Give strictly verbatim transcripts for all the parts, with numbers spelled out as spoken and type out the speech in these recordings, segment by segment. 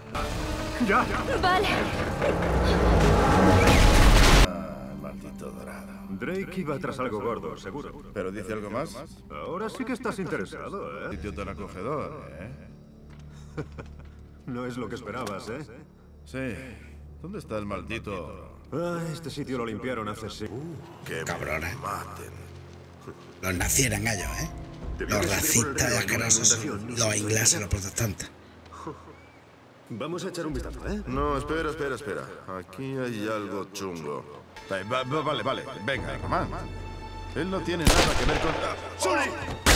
¡Ya! Vale. Ah, maldito dorado. Drake iba tras algo gordo, seguro. ¿Pero dice algo más? Ahora sí que estás interesado, ¿eh? Sitio tan acogedor, ¿eh? No es lo que esperabas, ¿eh? Sí. ¿Dónde está el maldito? Ah, este sitio lo limpiaron hace sí. Que Cabrones. maten. Los nazis eran gallos, ¿eh? Los racistas y asquerosos, los ingleses, los protestantes. Vamos a echar un vistazo, ¿eh? No, espera, espera, espera. Aquí hay algo chungo. Eh, va- va- Vale, vale. Venga, Román. Él no tiene nada que ver con... ¡Ah! ¡Sully!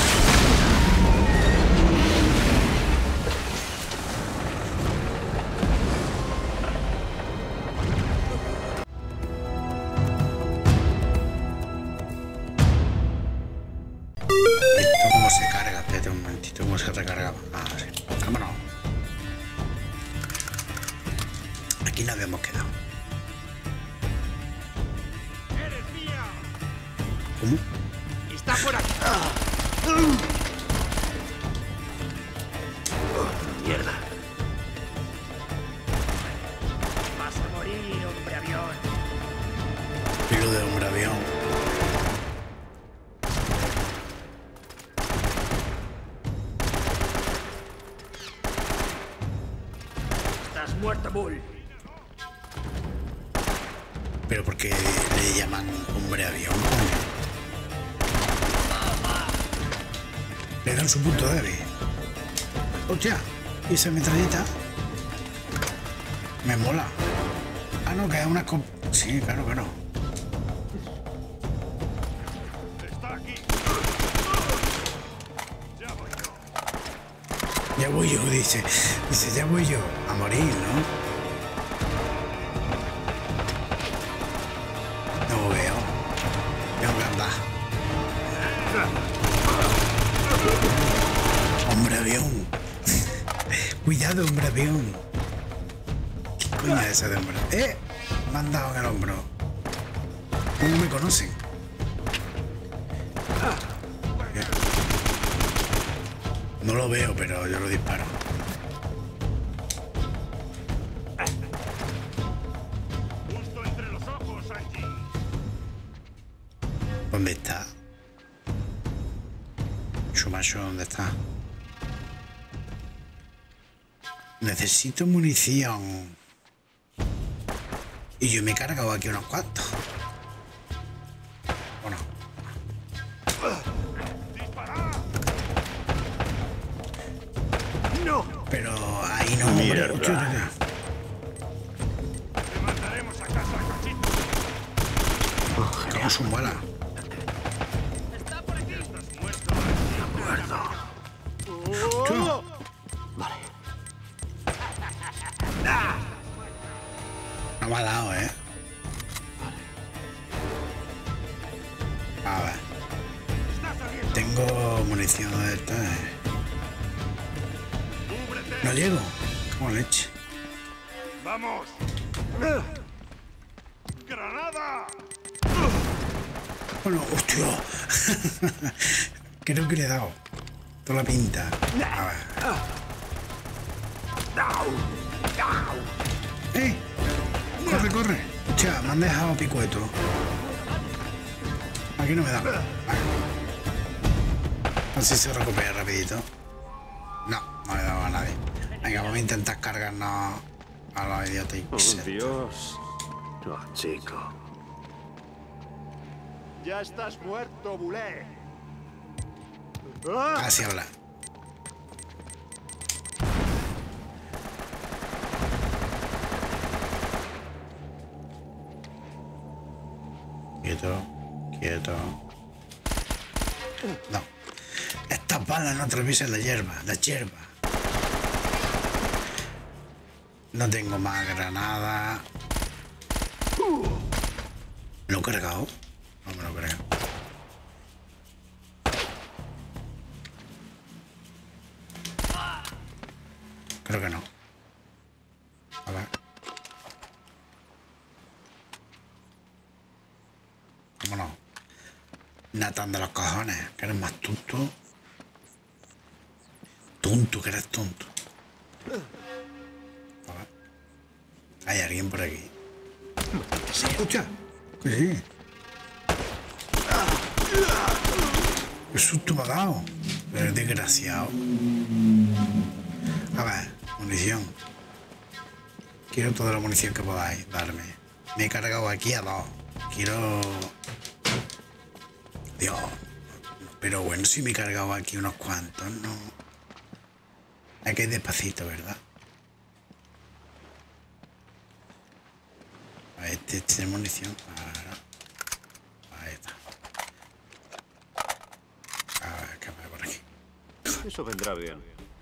¿Esto cómo se carga? Espérate un momentito, ¿cómo se recargaba? Ah, sí. Vámonos. Aquí nos habíamos quedado. ¡Eres mía! ¿Cómo? ¡Está por aquí! Mierda. ¡Vas a morir, hombre avión! Filo de hombre avión. ¡Estás muerto, Bull! Pero ¿por qué le llaman hombre avión, coño? Le dan su punto débil. Hostia, ¿y esa metralleta? Me mola. Ah, no, que es una... comp- Sí, claro, claro. ¡Está aquí! ¡Ya voy yo! Ya voy yo, dice. Dice, ya voy yo. A morir, ¿no? No veo. Tengo que andar. Hombre avión. Cuidado, hombre avión. ¿Qué coño es esa de hombre? ¡Eh! Me han dado en el hombro. ¿Cómo me conocen? Bien. No lo veo, pero yo lo disparo. ¡Justo entre los ojos, Angie! ¿Dónde está? Shumasho, ¿dónde está? Necesito munición. Y yo me he cargado aquí unos cuantos. Bueno. ¡No! Pero ahí no, hombre. Mierda. Hostia, hostia, ¡Te mandaremos a casa, cachito! hostia. Como su muela. ¡Está por aquí! ¡Estás muerto! Hostia. Vale. No me ha dado, ¿eh? A ver. ¡Está saliendo! Tengo munición de esta, ¿eh? ¡Cúbrete! No llego. Como leche. ¡Vamos! ¡Granada! Bueno, hostia. Creo que le he dado. Toda la pinta. A ver. ¡Eh! ¡Corre, corre! Hostia, me han dejado picueto. Aquí no me da. Vale. Así se recupera rapidito. No, no le he dado a nadie. Venga, vamos a intentar cargarnos a los idiotas. ¡Oh, Dios! ¡Oh, chico! ¡Ya estás muerto, Bulé! Así habla. Quieto, quieto. No. Estas balas no atraviesan la hierba, la hierba. No tengo más granada. ¿Lo he cargado? No me lo creo. Creo que no. A ver. Vámonos. Natán de los cojones, que eres más tonto. Tonto, que eres tonto. Hay alguien por aquí. ¿Se escucha? Que sí. ¡Qué susto me ha dado! Pero es desgraciado. A ver, munición. Quiero toda la munición que podáis darme. Me he cargado aquí a dos. Quiero... Dios. Pero bueno, si me he cargado aquí unos cuantos, ¿no? Hay que ir despacito, ¿verdad? A este, este de munición. Ahí está. A ver, ¿qué va por aquí? Eso vendrá bien.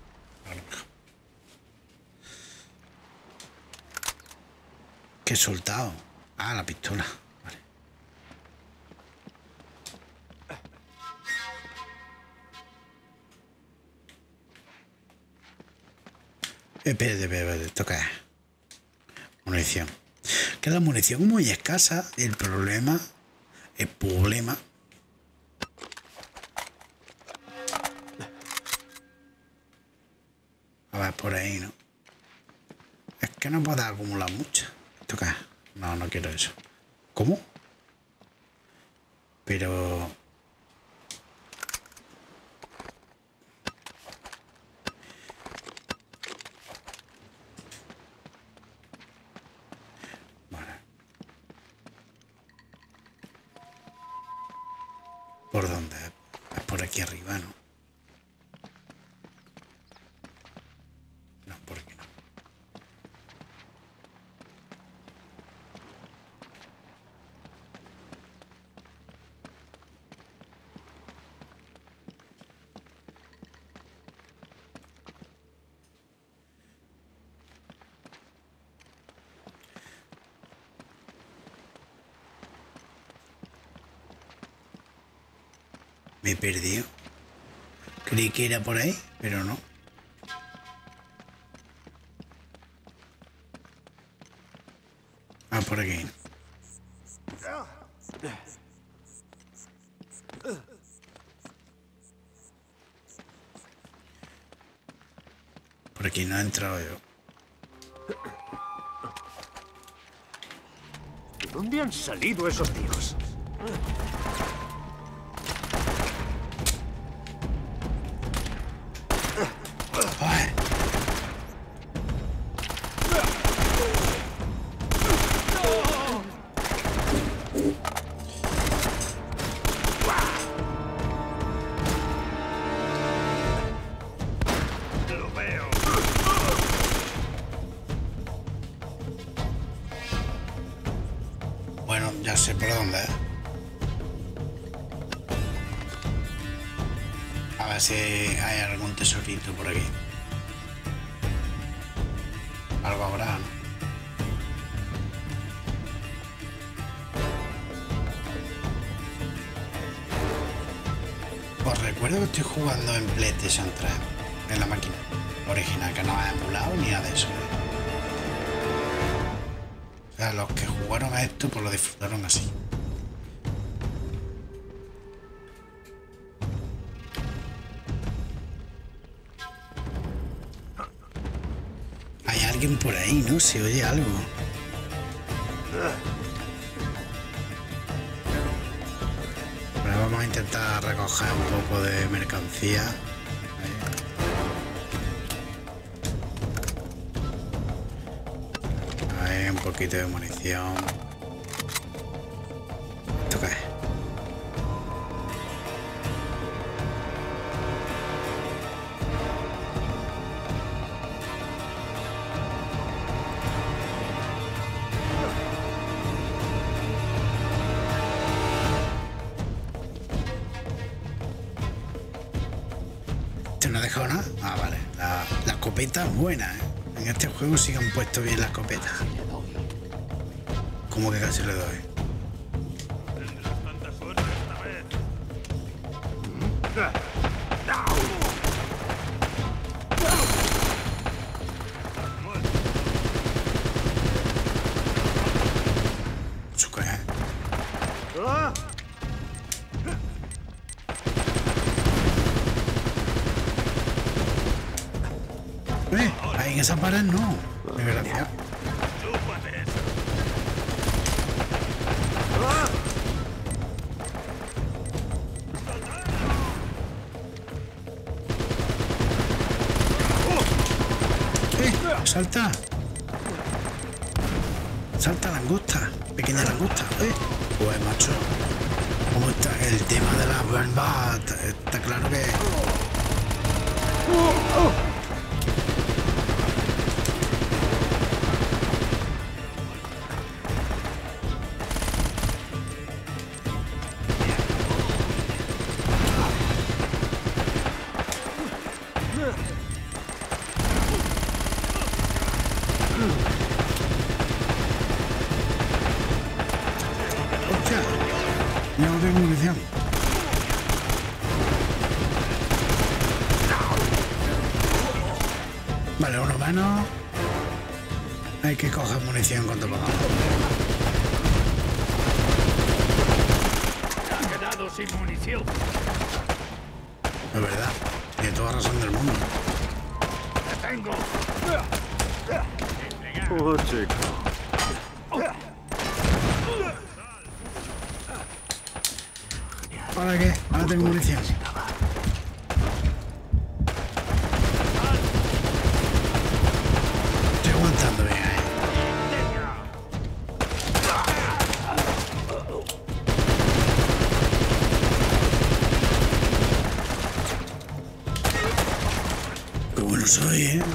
¿Qué he soltado? Ah, la pistola. Vale. Espérate, espérate, ¿esto qué es? Munición. Que la munición es muy escasa y el problema, el problema a ver, por ahí, ¿no? Es que no puedo acumular mucho. ¿Esto qué es? No, no quiero eso. ¿Cómo? Pero... Vale. ¿Por dónde? Es por aquí arriba, ¿no? No, por aquí no. Me he perdido. Creí que era por ahí, pero no. Ah, por aquí. Por aquí no he entrado yo. ¿De dónde han salido esos tíos? Ay. Lo veo. Bueno, ya sé por dónde es. A ver si hay algún tesorito por aquí. Algo habrá, ¿no? Os recuerdo que estoy jugando en PlayStation tres, en la máquina original, que no ha emulado ni nada de eso, ¿eh? O sea, los que jugaron a esto pues lo disfrutaron así. Hay alguien por ahí, ¿no? Se oye algo. Ahora vamos a intentar recoger un poco de mercancía. Ahí, un poquito de munición. ¿Esto qué es? ¿Esto no ha dejado nada? Ah, vale. La, la escopeta es buena, ¿eh? En este juego sí que han puesto bien la escopeta. ¿Cómo que casi le doy? Tendrás tanta suerte esta vez. ¿Eso qué es? ¡Ah! ¿Eh? Ahí en esa pared no. Desgraciado. ¡Chúpate! ¡Salta! ¡Salta langosta! Pequeña langosta. ¿Eh? Pues macho. ¿Cómo está el tema de las bombas? Está claro que... ¡Hostia! Ya no tengo munición. Vale, uno menos. Hay que coger munición cuando podamos. Ha quedado sin munición. Es verdad. Tiene toda razón del mundo. ¡Te tengo! Oh, chico. ¿Para qué? Ahora tengo munición. Estoy aguantando bien, ¿eh? Qué bueno soy, ¿eh?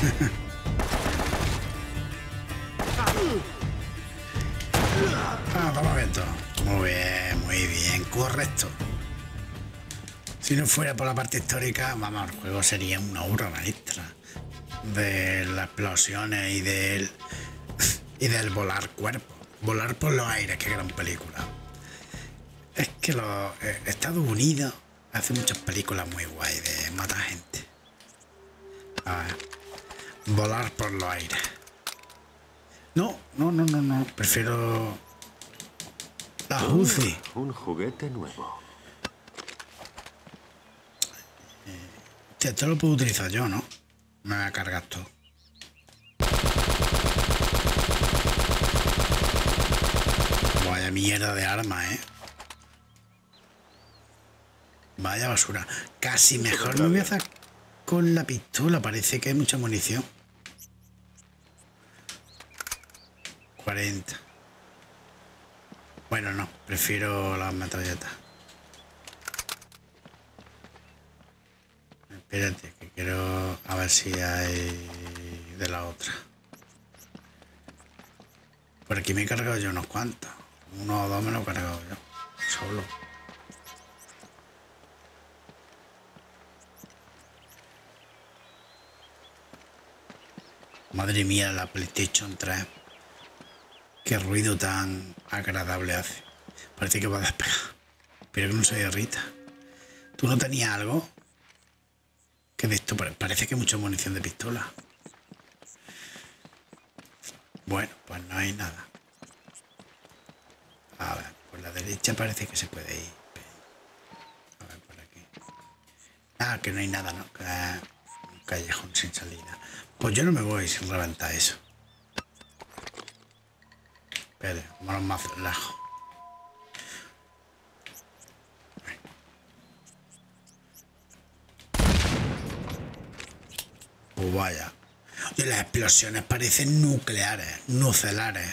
Ah, toma viento. Muy bien, muy bien, correcto. Si no fuera por la parte histórica, vamos, el juego sería una obra maestra de las explosiones y del y del volar cuerpos, volar por los aires. Qué gran película. Es que los eh, Estados Unidos hace muchas películas muy guay de matar gente. A ver, volar por los aires. No, no, no, no, no. Prefiero la Uzi. Un juguete nuevo. Esto lo puedo utilizar yo, ¿no? Me voy a cargar todo. Vaya mierda de arma, ¿eh? Vaya basura. Casi mejor me voy a hacer con la pistola. Parece que hay mucha munición. cuarenta. Bueno, no. Prefiero las metralletas. Espérate, que quiero a ver si hay de la otra. Por aquí me he cargado yo unos cuantos. Uno o dos me lo he cargado yo. Solo. Madre mía, la PlayStation tres. Qué ruido tan agradable hace. Parece que va a despegar. Pero que no se derrita. ¿Tú no tenías algo? Que de esto parece que hay mucha munición de pistola. Bueno, pues no hay nada. A ver, por la derecha parece que se puede ir. A ver, por aquí. Ah, que no hay nada, ¿no? Que es un callejón sin salida. Pues yo no me voy sin reventar eso. Espere, vámonos más lejos. Pues vaya. Y las explosiones parecen nucleares, nucelares.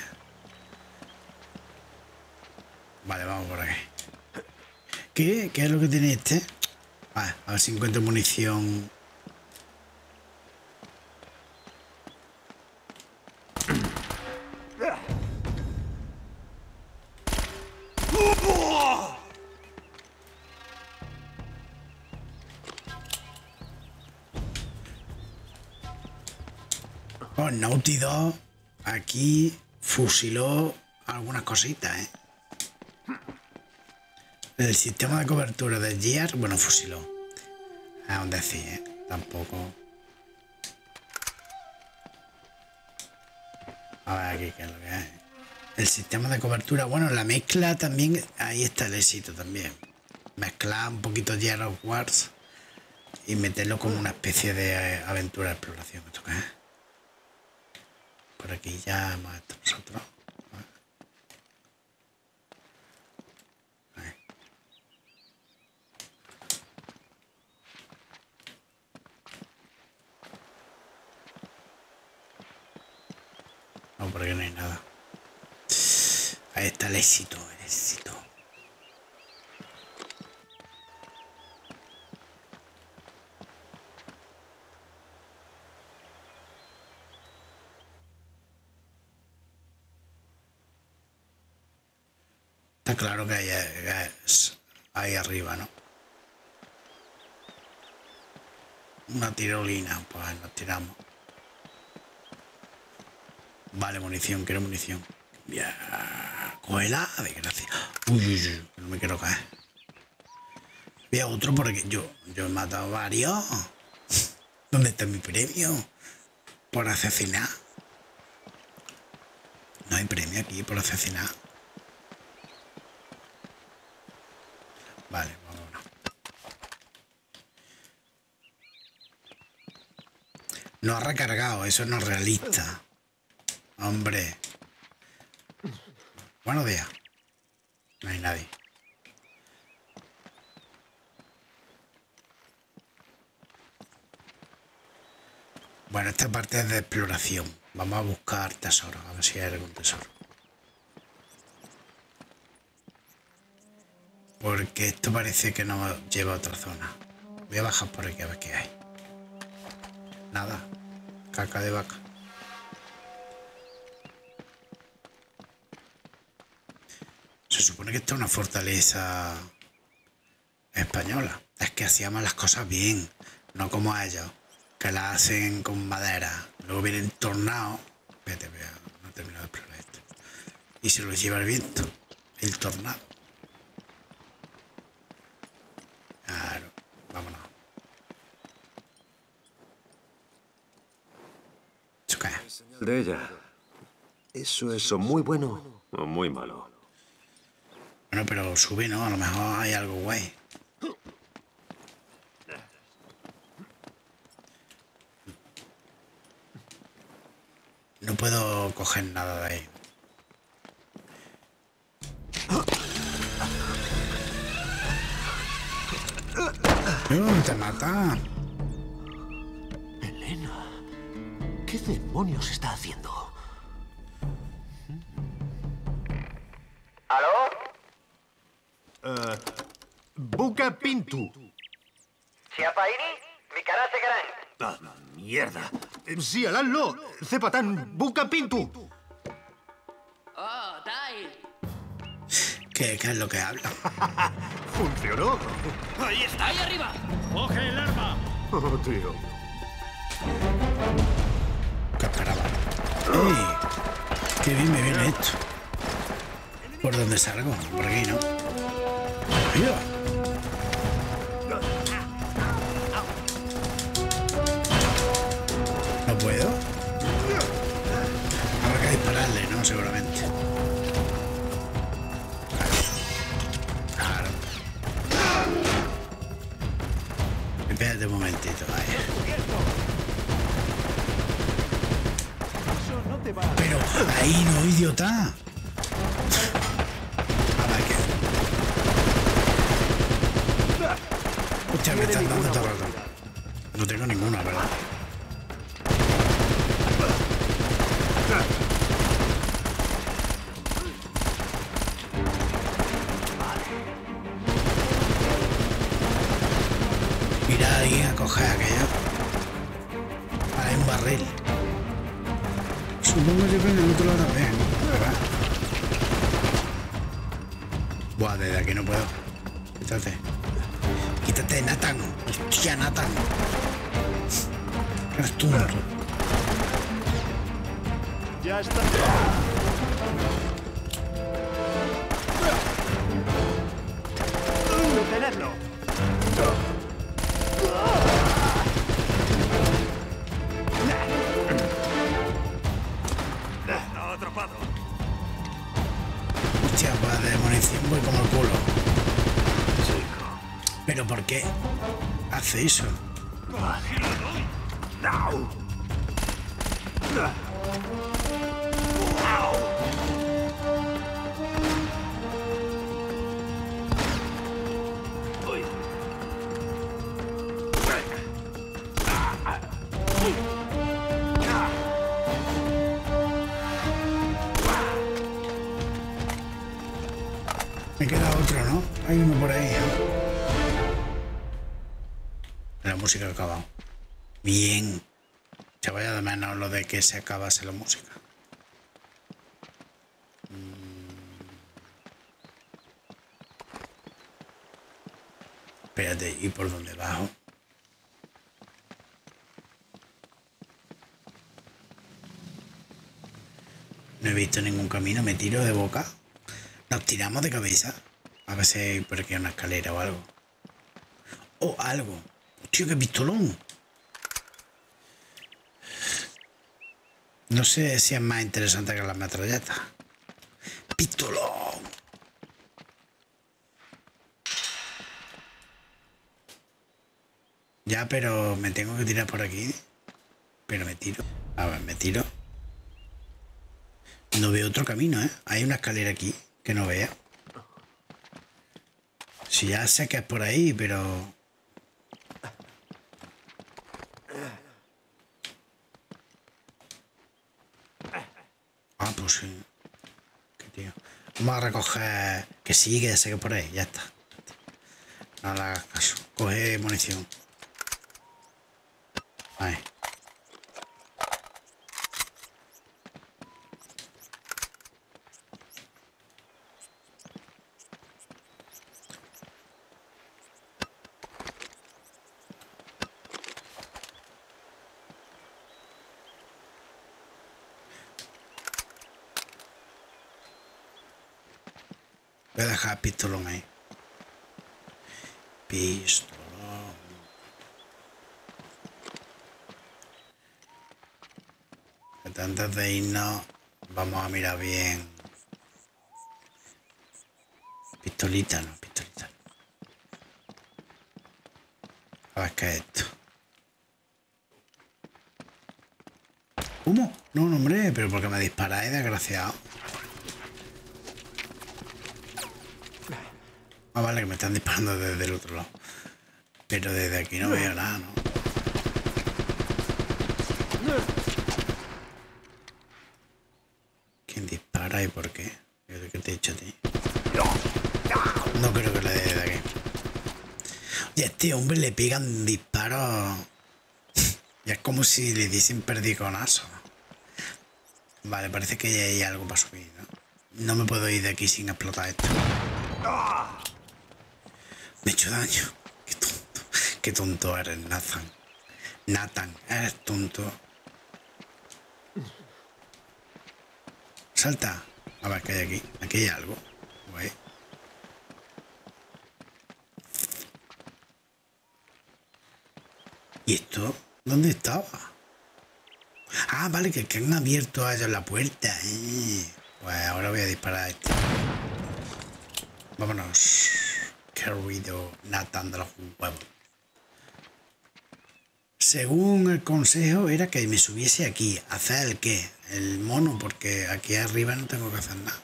Vale, vamos por aquí. ¿Qué? ¿Qué es lo que tiene este? Vale, a ver si encuentro munición. Oh, Naughty Dog aquí fusiló algunas cositas, ¿eh? El sistema de cobertura del Gear, bueno, fusiló. A un decir, ¿eh? Tampoco. A ver aquí qué es lo que es. El sistema de cobertura, bueno, la mezcla también, ahí está el éxito también. Mezclar un poquito Gear of Wars y meterlo como una especie de aventura de exploración. ¿Esto qué es? Por aquí ya hemos estado nosotros. Ahí. No, porque no hay nada. Ahí está el éxito, el éxito. Está claro que hay, es ahí arriba, ¿no? Una tirolina, pues nos tiramos. Vale, munición, quiero munición. Ya, cógela, desgracia. Uy, uy, uy, no me quiero caer. Había otro porque yo, yo he matado varios. ¿Dónde está mi premio? Por asesinar. No hay premio aquí por asesinar. Vale, vámonos. No ha recargado, eso no es realista. Hombre. Buenos días. No hay nadie. Bueno, esta parte es de exploración. Vamos a buscar tesoros, a ver si hay algún tesoro. Porque esto parece que nos lleva a otra zona. Voy a bajar por aquí a ver qué hay. Nada. Caca de vaca. Se supone que esta es una fortaleza española. Es que hacíamos las cosas bien, no como ellos, que las hacen con madera. Luego vienen tornados. Vete, vea, no he terminado de explorar esto. Y se los lleva el viento, el tornado. Claro, vámonos. ¿Eso qué es? De ella. ¿Eso es o muy bueno o muy malo? Bueno, pero sube, ¿no? A lo mejor hay algo guay. No puedo coger nada de ahí. ¡Uh, te mata! Elena, ¿qué demonios está haciendo? ¿Aló? Buka Pintu. ¿Siapa ini? Bicara sekarang. Ah, mierda. Sí, Alan-lo. Cepatán, Buka Pintu. Oh, Tai. ¿Qué, ¿Qué es lo que habla? Funcionó. ¡Ahí está! ¡Ahí arriba! ¡Coge el arma! Oh, tío. Cascaraba. ¡Ey! ¡Qué bien me viene esto! ¿Por dónde salgo? Por aquí, ¿no? ¡Mira! ¿No puedo? Habrá que dispararle, ¿no? Seguramente. Claro. Espérate un momentito, vaya. Pero ahí no, idiota. Hostia, me están dando todo el rato. No tengo ninguna, ¿verdad? Mira a alguien a coger aquello. Hay un barril. Supongo yo que en el otro lado también, ¿verdad? Buah, desde aquí no puedo. Quítate. Quítate, Nathan. Hostia, Nathan. Eres tú, ¿no? ¡Ya está! ¡Detenedlo! ¡No, atrapado! Hostia, pues de munición voy como el culo. ¿Pero por qué hace eso? Me queda otro, ¿no? Hay uno por ahí, ¿no? La música ha acabado. Bien. Se vaya de menos lo de que se acabase la música. Espérate, ¿y por dónde bajo? No he visto ningún camino, me tiro de boca. Nos tiramos de cabeza. A ver si hay por aquí una escalera o algo. O algo. Tío, qué pistolón. No sé si es más interesante que las metralletas. Pistolón. Ya, pero me tengo que tirar por aquí. Pero me tiro. A ver, me tiro. No veo otro camino, ¿eh? Hay una escalera aquí que no vea. Si ya sé que es por ahí, pero... Ah, pues sí. Qué tío. Vamos a recoger... Que sí, que ya sé que es por ahí. Ya está. No le hagas caso. Coge munición. Ahí. Voy a dejar el pistolón ahí. Pistolón. Antes de irnos, vamos a mirar bien. Pistolita, no, pistolita. A ver qué es esto. ¿Cómo? No, no, hombre, pero porque me disparáis, desgraciado. Ah, vale, que me están disparando desde el otro lado. Pero desde aquí no veo nada, ¿no? ¿Quién dispara y por qué? ¿Qué te he dicho a ti? No creo que le dé de aquí. Y a este hombre le pegan disparos. Y es como si le diesen perdigonazo. Vale, parece que hay algo para subir, ¿no? No me puedo ir de aquí sin explotar esto. Me he hecho daño. Qué tonto. Qué tonto eres, Nathan. Nathan, eres tonto. Salta. A ver qué hay aquí. Aquí hay algo. Güey. ¿Y esto? ¿Dónde estaba? Ah, vale, que, que han abierto a ellos la puerta. Eh. Pues ahora voy a disparar a este. Vámonos. Qué ruido, Nathan de los huevos. Según el consejo era que me subiese aquí. ¿Hacer el qué? El mono, porque aquí arriba no tengo que hacer nada.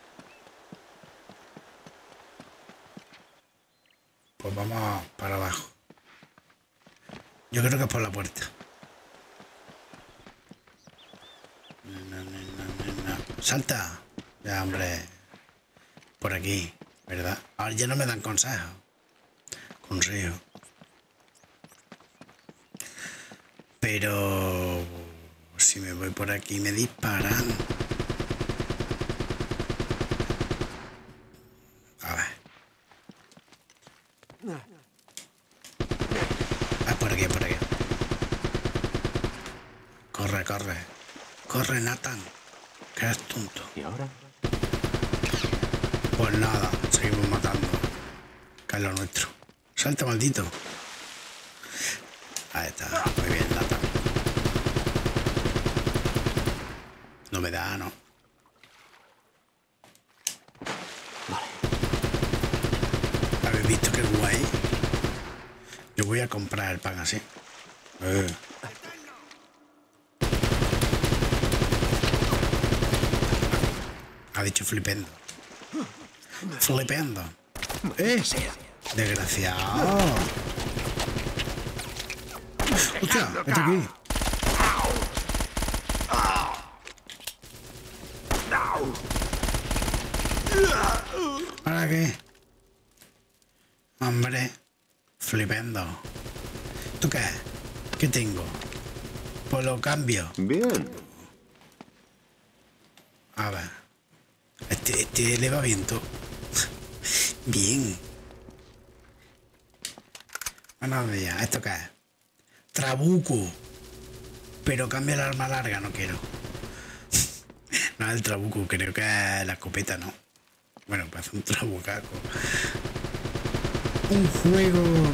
Pues vamos para abajo. Yo creo que es por la puerta. No, no, no, no, no. ¡Salta! Ya, hombre. Por aquí, ¿verdad? Ahora ya no me dan consejos. Consejo. Pero... si me voy por aquí me disparan. A ver. Ah, por aquí, por aquí. Corre, corre. Corre, Nathan. Que eres tonto. ¿Y ahora? Pues nada, seguimos matando. Que es lo nuestro. Salta, maldito. Ahí está. Muy bien, Nathan. No me da, ¿no? Vale. ¿Habéis visto qué guay? Yo voy a comprar el pan así. Eh. Ha dicho flipendo. Flipendo. ¡Eh! Desgraciado. ¡Hostia! ¡Vete aquí! Ahora lague. Hombre, flipendo. ¿Tú qué? ¿Qué tengo? Pues lo cambio. Bien. A ver. Este, este le va bien todo. Bien. Buenos días. ¿Esto qué es? Trabuco. Pero cambia el arma larga, no quiero. No es el trabuco, creo que es la escopeta, ¿no? Bueno, parece un trabucaco. Un juego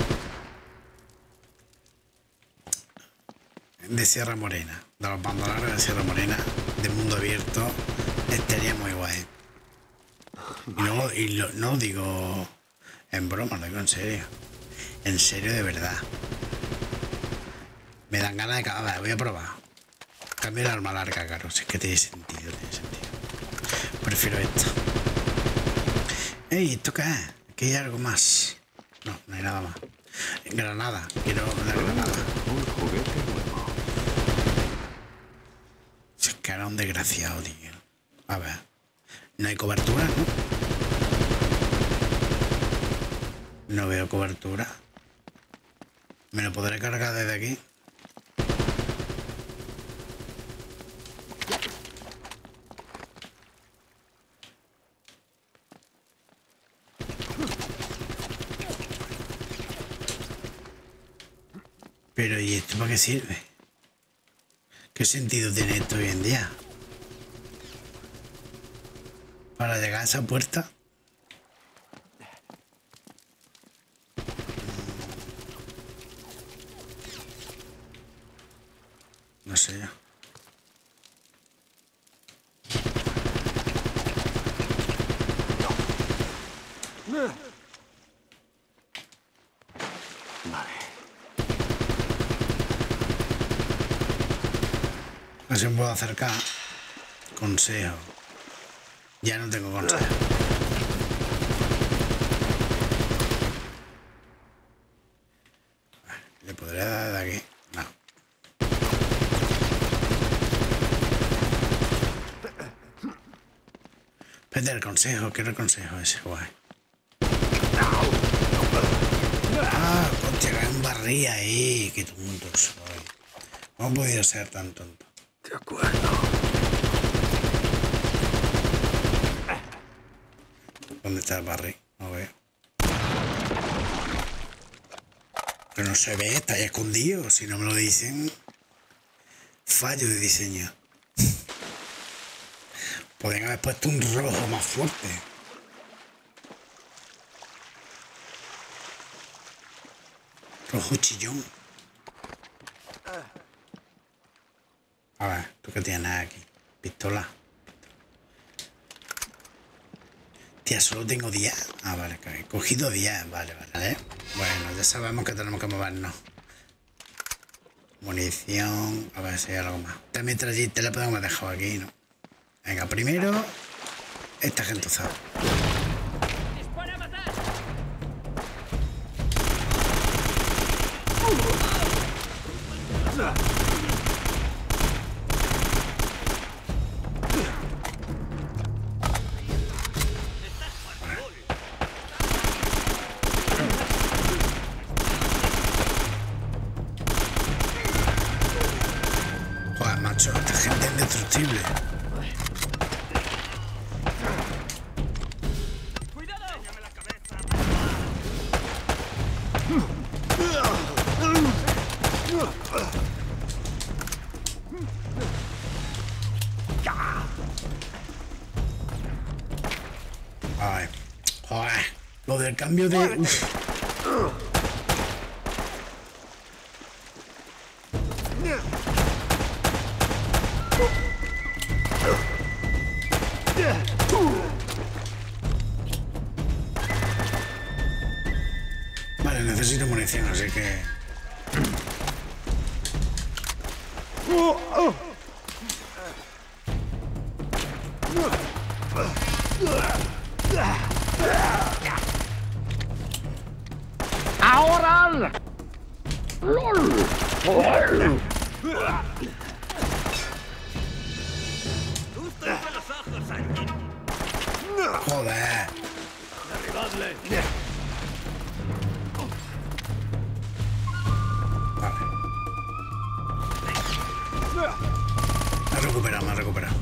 de Sierra Morena, de los bandos largos de Sierra Morena, de mundo abierto, estaría muy guay. Y no, y lo, no digo en broma, lo digo en serio. En serio, de verdad. Me dan ganas de... A ver, voy a probar. Cambio el arma larga, claro. Si es que tiene sentido, tiene sentido. Prefiero esta. Ey, ¿esto qué es? Aquí hay algo más. No, no hay nada más. Granada. Quiero la granada. Un juguete nuevo. Si es que era un desgraciado, tío. A ver. No hay cobertura, ¿no? No veo cobertura. ¿Me lo podré cargar desde aquí? Pero ¿y esto para qué sirve? ¿Qué sentido tiene esto hoy en día? Para llegar a esa puerta. No sé yo. Vale. No se me puedo acercar. Consejo. Ya no tengo consejo. ¿Le podré dar de aquí? No. Vete el consejo. Quiero el consejo ese, guay. Ah, concha, que un barril ahí. Qué tonto soy. ¿Cómo he podido ser tan tonto? De acuerdo. ¿Dónde está el barril? No veo. Pero no se ve, está ahí escondido. Si no me lo dicen, fallo de diseño. Podrían haber puesto un rojo más fuerte. Rojo chillón. A ver, ¿tú qué tienes aquí? Pistola. Tía, solo tengo diez. Ah, vale, he cogido diez. Vale, vale, vale. Bueno, ya sabemos que tenemos que movernos. Munición. A ver si hay algo más. Esta metralleta la podemos dejar aquí, ¿no? Venga, primero esta gentuzada. ¡Dispara a matar! Joder, macho, esta gente es indestructible. Ay, joder, lo del cambio de... Uf. Vale, necesito munición, así que... ¡Ahora! ¡Lol! Joder. ¡Dadle! Vale. Me ha recuperado, me ha recuperado.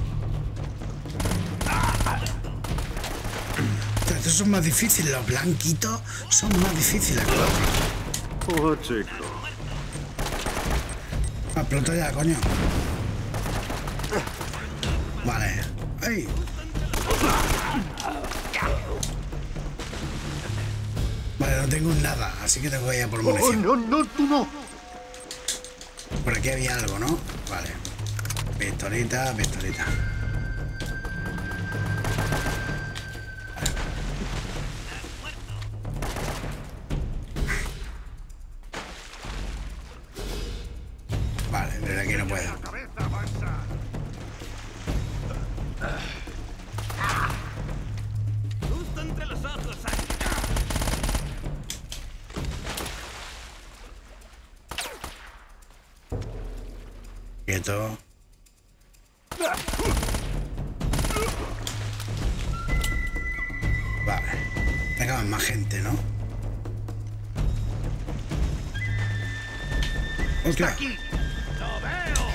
Estos son más difíciles, los blanquitos son más difíciles que los otros. Oh, chico. Explota ya, coño. Vale. ¡Ay! Vale, no tengo nada, así que tengo que ir a por Oh, munición. no, no, tú no. Por aquí había algo, ¿no? Vale. Pistolita, pistolita. Vale, desde aquí no puedo. ¡Cabeza, avanza! Justo entre los ojos, aquí. Quieto. Vale. Venga, más gente, ¿no? ¡Hostia! ¡Lo veo!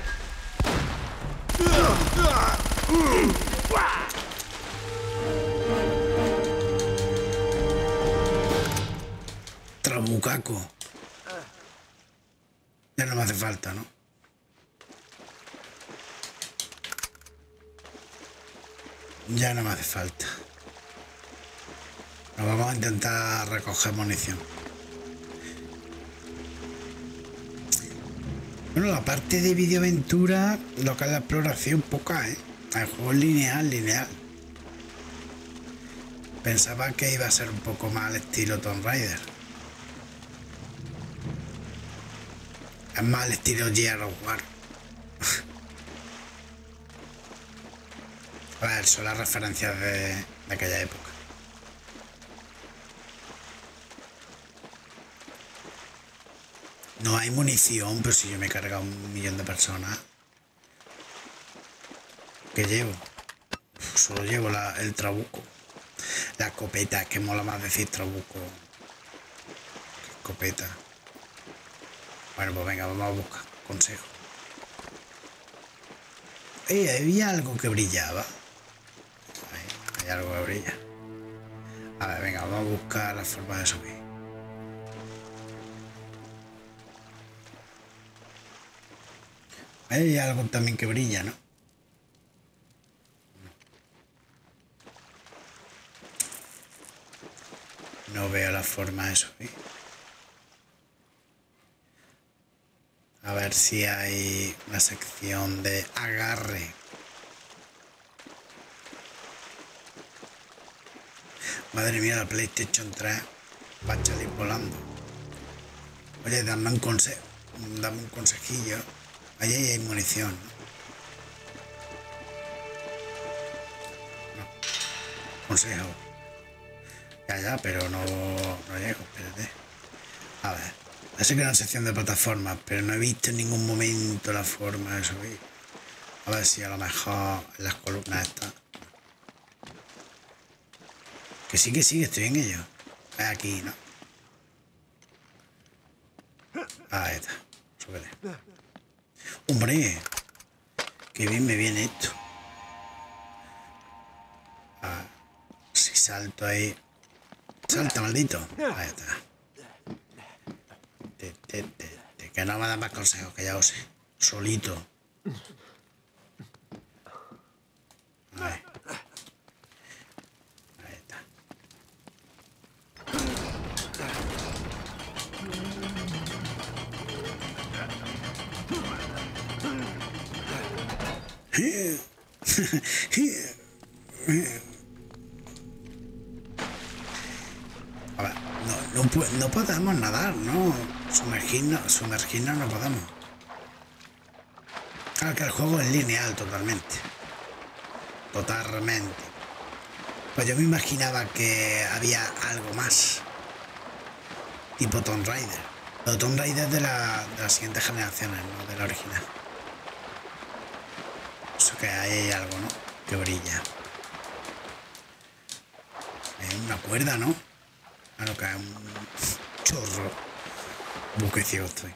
Trabucaco. Ya no me hace falta, ¿no? Ya no me hace falta. Nos vamos a intentar recoger munición. Bueno, la parte de videoaventura, lo que es la exploración, poca, ¿eh? El juego es lineal, lineal. Pensaba que iba a ser un poco más al estilo Tomb Raider. Es más al estilo Gears of War. A ver, son las referencias de, de aquella época. No hay munición, pero si yo me he cargado un millón de personas. ¿Qué llevo? Uf, solo llevo la, el trabuco. La escopeta, es que mola más decir trabuco. Escopeta. Bueno, pues venga, vamos a buscar. Consejo. Eh, había algo que brillaba. Ahí, hay algo que brilla. A ver, venga, vamos a buscar la forma de subir. Hay algo también que brilla, ¿no? No veo la forma de subir. A ver si hay una sección de agarre. Madre mía, la PlayStation tres va a salir volando. Oye, dame un consejo, dame un consejillo. Allí hay munición, ¿no? No. Consejo. Ya, ya, pero no, no llego, espérate. A ver. Sé que era una sección de plataformas, pero no he visto en ningún momento la forma de subir. A ver si a lo mejor en las columnas está. Que sí, que sí, que estoy en ello. Es aquí, ¿no? Ahí está. Súbele. ¡Hombre! ¡Qué bien me viene esto! Ah, si salto ahí... ¡Salta, maldito! Ahí está. Te, te, te, te, que no me da más consejos, que ya lo sé. Solito. Ahí. Ahí está. A ver, no, no, no podemos nadar, ¿no? Sumergirnos, sumergirnos no podemos. Claro que el juego es lineal totalmente. Totalmente. Pues yo me imaginaba que había algo más. Tipo Tomb Raider. Pero Tomb Raider de, la, de las siguientes generaciones, no de la original. Eso que hay algo, ¿no? Que brilla. Es una cuerda, ¿no? A lo que es un chorro. Buque ciego estoy.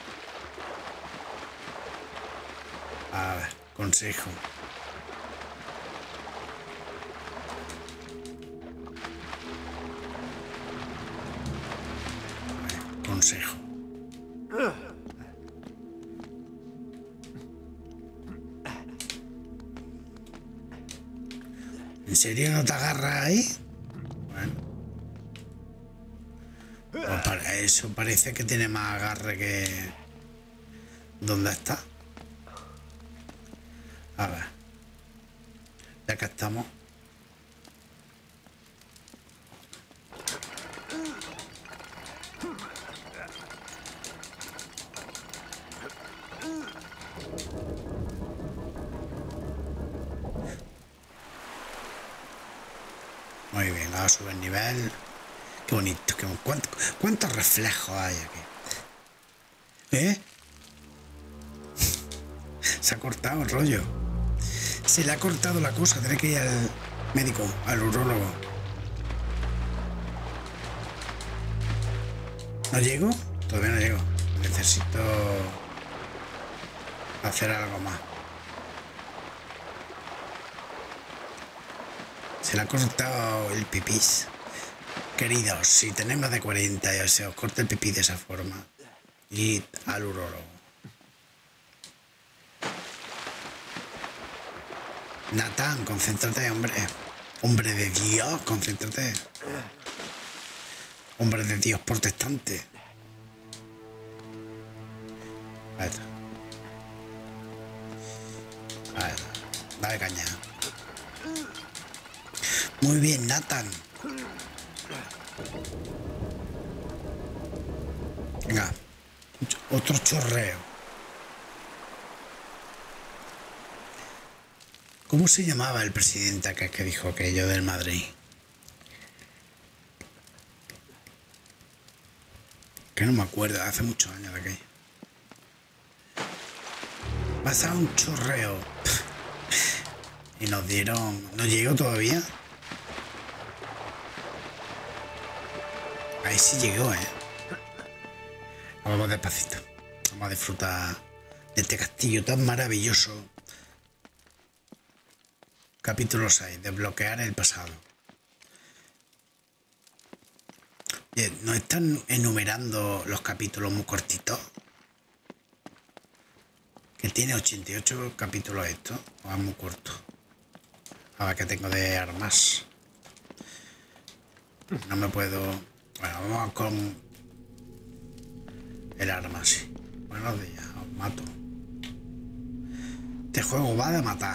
A ver, consejo. A ver, consejo. ¿En serio no te agarras ahí? Bueno. Pues para eso parece que tiene más agarre que... ¿Dónde está? A ver. Ya que estamos. Muy bien, ahora sube el nivel. Qué bonito, qué, ¿cuánto, ¿cuántos reflejos hay aquí? ¿Eh? Se ha cortado el rollo. Se le ha cortado la cosa. Tiene que ir al médico, al urólogo. ¿No llego? Todavía no llego. Necesito hacer algo más. Se le ha cortado el pipís. Queridos, si tenéis más de cuarenta y se os corta el pipí de esa forma, id al urólogo. Nathan, concéntrate, hombre. Hombre de Dios, concéntrate. Hombre de Dios protestante. A ver. A ver. Dale caña. Muy bien, Nathan. Venga. Otro chorreo. ¿Cómo se llamaba el presidente que, que dijo aquello del Madrid? Que no me acuerdo, hace muchos años de aquello. Pasaba un chorreo. Y nos dieron... ¿No llegó todavía? Ahí sí llegó, ¿eh? Vamos despacito. Vamos a disfrutar de este castillo tan maravilloso. Capítulo seis. Desbloquear el pasado. Oye, ¿nos están enumerando los capítulos muy cortitos? Que tiene ochenta y ocho capítulos esto. O es muy corto. A ver qué tengo de armas. No me puedo... Bueno, vamos con el arma, sí. Buenos días, os mato. Este juego va de matar.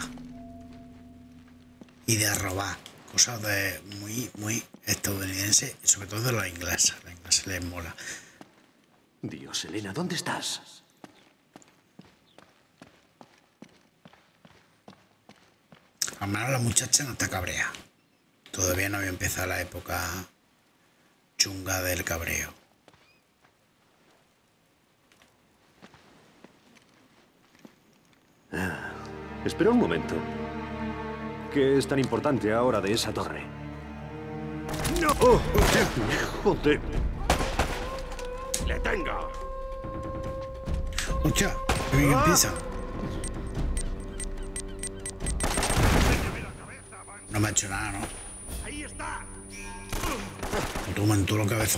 Y de robar. Cosas de muy, muy estadounidense, sobre todo de los ingleses. A los ingleses les mola. Dios, Elena, ¿dónde estás? Al menos la muchacha no está cabrea. Todavía no había empezado la época chunga del cabreo. Ah, espera un momento. ¿Qué es tan importante ahora de esa torre? ¡No! ¡Oh! ¡Joder! ¡Le tengo! ¡Hostia! ¡Qué bien empieza! No me ha hecho nada, ¿no? ¡Ahí está! Toma en todo lo cabezón.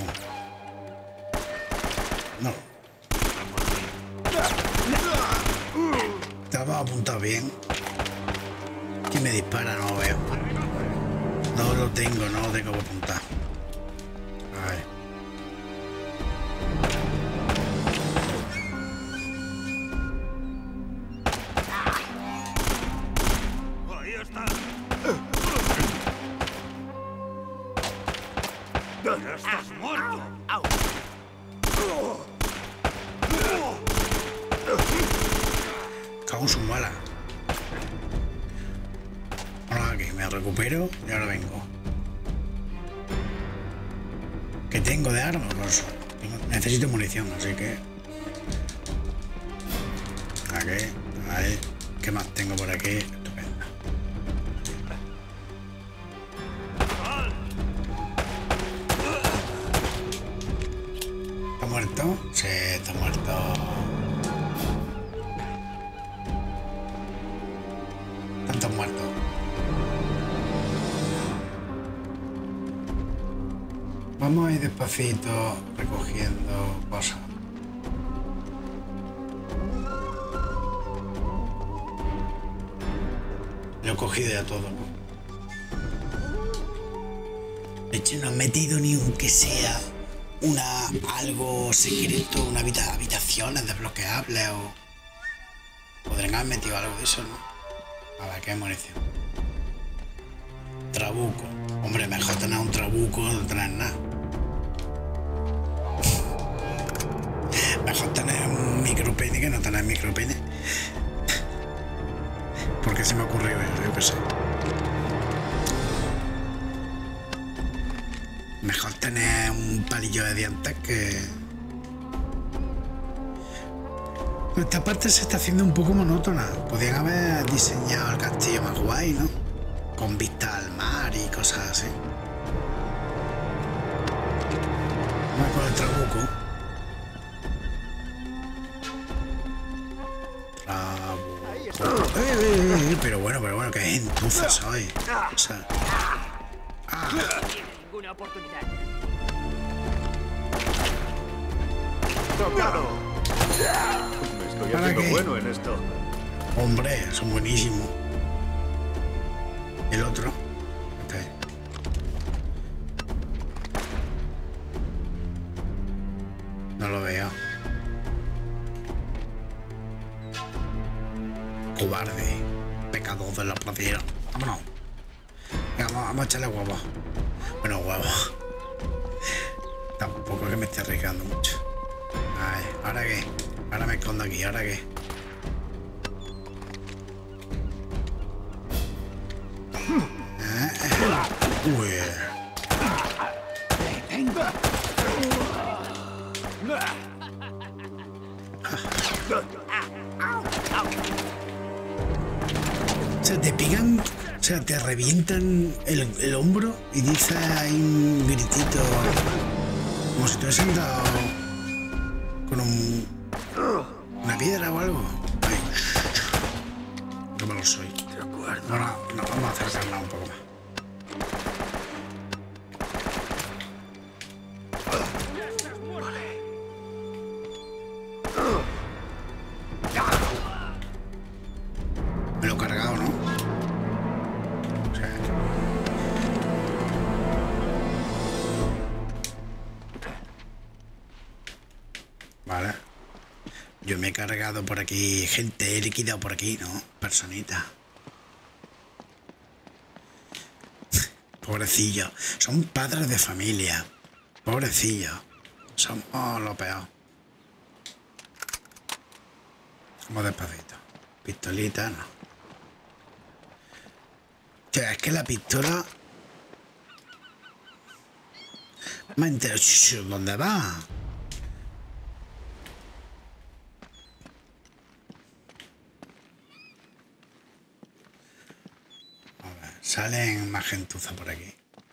No. Estaba apuntado bien. ¿Quién me dispara? No lo veo. No lo tengo, no lo tengo que apuntar. A ver. ¡Ahí está! ¡Ya estás muerto! Cago en su mala. Ahora aquí me recupero y ahora vengo. ¿Qué tengo de armas? Pues necesito munición, así que... Aquí, ahí. ¿Qué más tengo por aquí? Estupendo. muerto? Sí, está muerto. Tantos muertos. Vamos a ir despacito recogiendo cosas. Lo he cogido ya todo, ¿no? De hecho, no he metido ni aunque sea una algo secreto, una habita, habitaciones desbloqueables o... Podrían haber metido algo de eso, ¿no? A ver, ¿qué munición? Trabuco. Hombre, mejor tener un trabuco que no tener nada. Mejor tener un micropene que no tener micropene. ¿Por qué se me ocurrió eso? Yo qué sé. Mejor tener un palillo de dientes que... Esta parte se está haciendo un poco monótona. Podrían haber diseñado el castillo más guay, ¿no? Con vista al mar y cosas así. Vamos con el trabuco. Trabuco. Eh, eh, eh, pero bueno, pero bueno, que gentuza soy. O sea... Ah. Ninguna oportunidad. ¡Tocado! Me estoy ¿Para haciendo qué? bueno en esto. Hombre, son buenísimos. El otro. Okay. No lo veo. Cobarde. Pecador de la pradera. Vámonos. Venga, vamos, vamos a echarle huevos. Bueno, huevos. Tampoco es que me esté arriesgando mucho. Ay, ¿ahora qué? Ahora me escondo aquí, ¿ahora qué? Uy. O sea, te pican, o sea, te revientan el, el hombro y dice ahí un gritito, como si te hubiesen dado con un, una piedra o algo. Ay, no me lo soy. De acuerdo. Ahora nos vamos a acercarla un poco más. Me lo he cargado, ¿no? Sí. Vale. Yo me he cargado por aquí gente, he liquidado por aquí, ¿no? Personita. Pobrecillos. Son padres de familia. Pobrecillos. Somos lo peor. Vamos despacito. Pistolita, no. O sea, es que la pistola... Me entero. ¿Dónde va? A ver, salen más gentuza por aquí.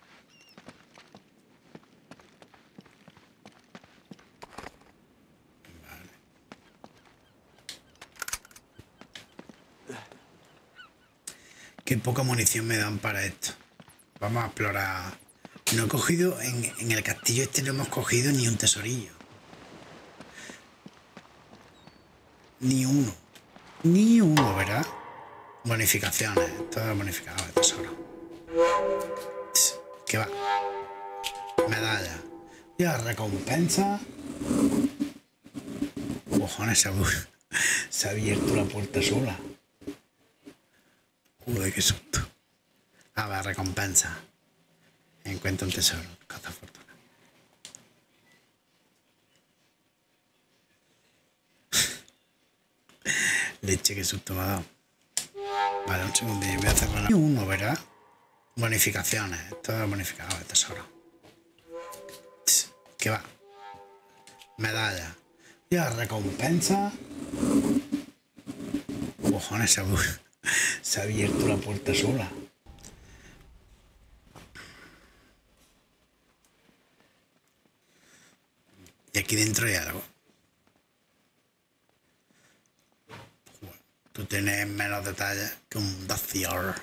Qué poca munición me dan para esto. Vamos a explorar. No he cogido, en, en el castillo este no hemos cogido ni un tesorillo. Ni uno. Ni uno, ¿verdad? Bonificaciones. Todo bonificado de tesoro. ¿Qué va? Medalla. Y la recompensa. Cojones, se ha, se ha abierto la puerta sola. Joder, qué susto. A ver, recompensa. Encuentra un tesoro. Caza fortuna. Leche, qué susto me ha dado. Vale, un segundo. Voy a cerrar la... uno, ¿verdad? Bonificaciones. Todo bonificado de tesoro. ¿Qué va? Medalla. Y la recompensa. Cojones, se ha, se ha abierto la puerta sola. Y aquí aquí dentro hay algo. Tú tienes menos detalles que un Dacior.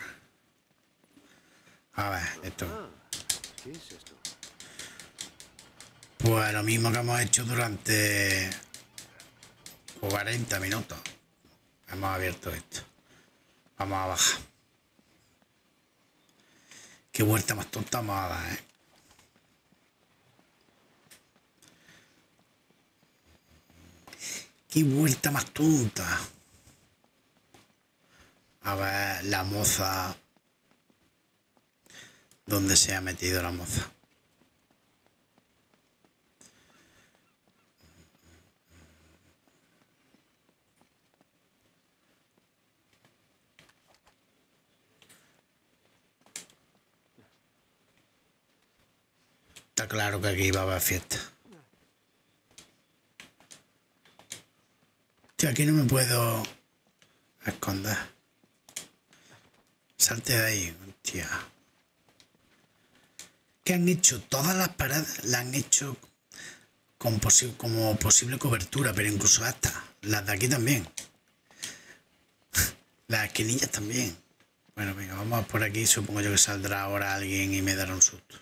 A ver, esto. ¿Qué es esto? Pues lo mismo que hemos hecho durante cuarenta minutos. Hemos abierto esto. Vamos a bajar. Qué vuelta más tonta vamos a dar, ¿eh? Qué vuelta más tonta. A ver, la moza. ¿Dónde se ha metido la moza? Está claro que aquí va a haber fiesta. Tío, aquí no me puedo esconder. Salte de ahí, tía. Que han hecho todas las paredes, las han hecho con posi como posible cobertura, pero incluso estas, las de aquí también. Las esquinillas también. Bueno, venga, vamos por aquí. Supongo yo que saldrá ahora alguien y me dará un susto.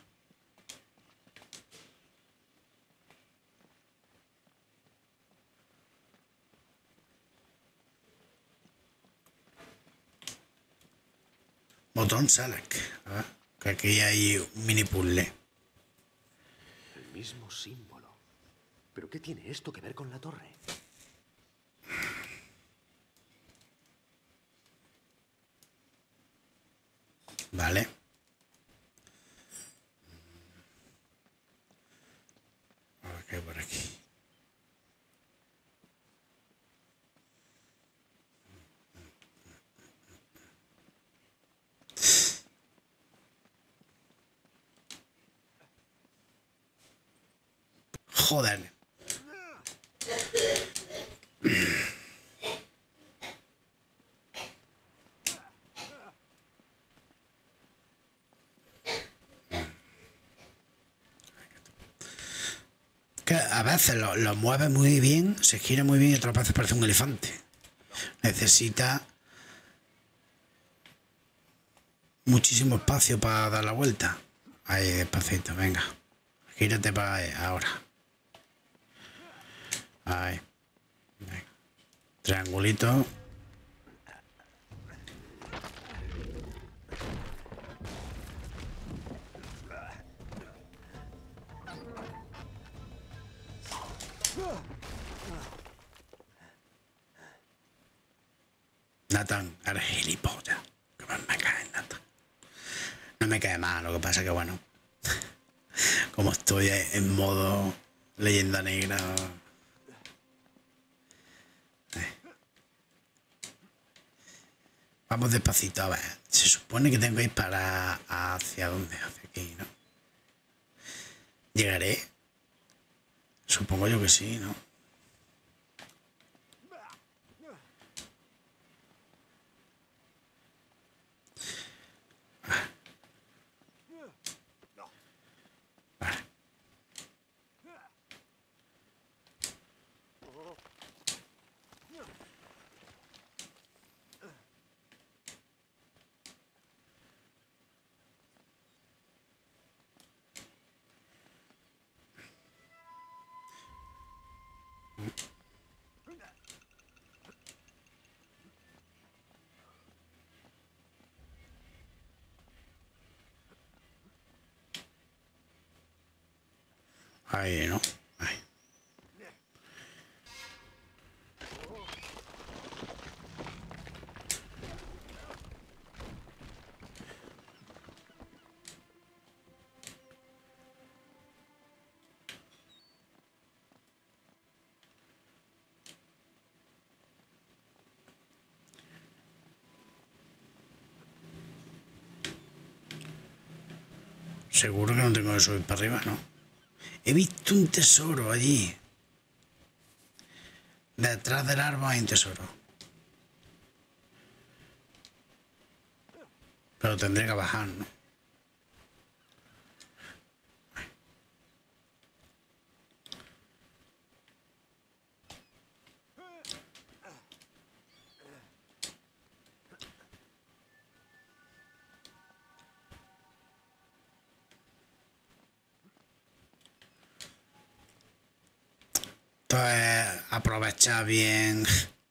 Botón select. A ver, que aquí hay un mini puzzle. El mismo símbolo. ¿Pero qué tiene esto que ver con la torre? Vale. A ver qué hay por aquí. Joder. Que a veces lo, lo mueve muy bien, se gira muy bien y otras veces parece un elefante. Necesita muchísimo espacio para dar la vuelta. Ahí, despacito, venga. Gírate para ahí, ahora. Ahí. Venga. Triangulito. Nathan, eres gilipollas. Que me, me cae, Nathan. No me cae mal, lo que pasa que bueno. Como estoy en modo leyenda negra. Eh. Vamos despacito, a ver. Se supone que tengo que ir para hacia dónde, hacia aquí, ¿no? ¿Llegaré? Supongo yo que sí, ¿no? Vale. Ahí, ¿no? Ahí. Seguro que no tengo que subir para arriba, ¿no? He visto un tesoro allí. Detrás del árbol hay un tesoro. Pero tendré que bajar, ¿no? Aprovecha bien.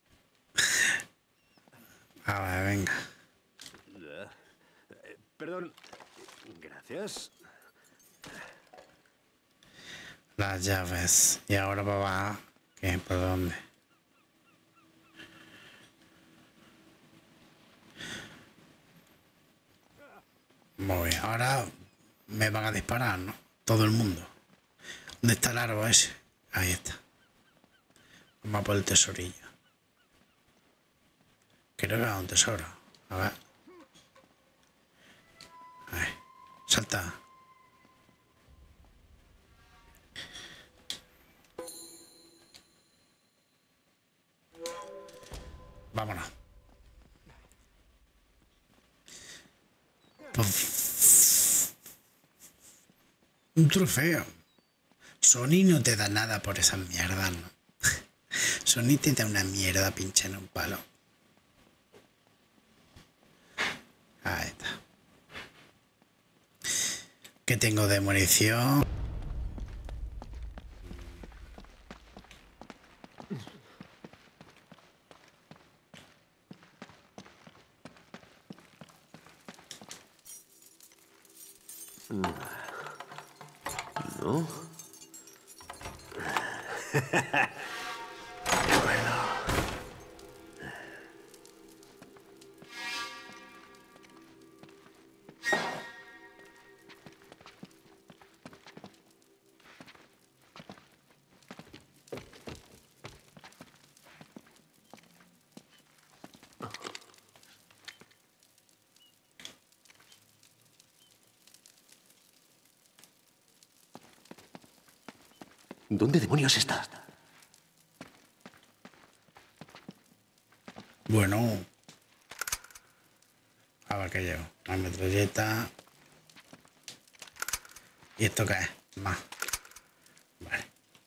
A ver, venga. Perdón. Gracias. Las llaves. Y ahora va. ¿Qué? ¿Por dónde? Muy bien. Ahora me van a disparar, ¿no? Todo el mundo. ¿Dónde está el árbol ese? Ahí está. Vamos a por el tesorillo. Creo que era un tesoro. A ver. Ahí. Salta. Vámonos. Puf. Un trofeo. Sony no te da nada por esas mierdas, ¿no? Sony te da una mierda pincha en un palo. Ahí está. ¿Qué tengo de munición? ¿No? ¿Dónde demonios está? Bueno. A ver qué llevo. Una metralleta. ¿Y esto qué es? Más. Vale.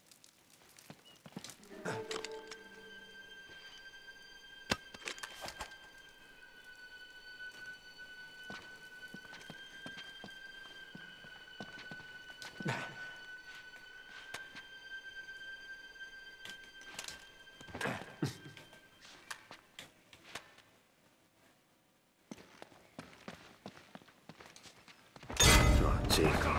Chico.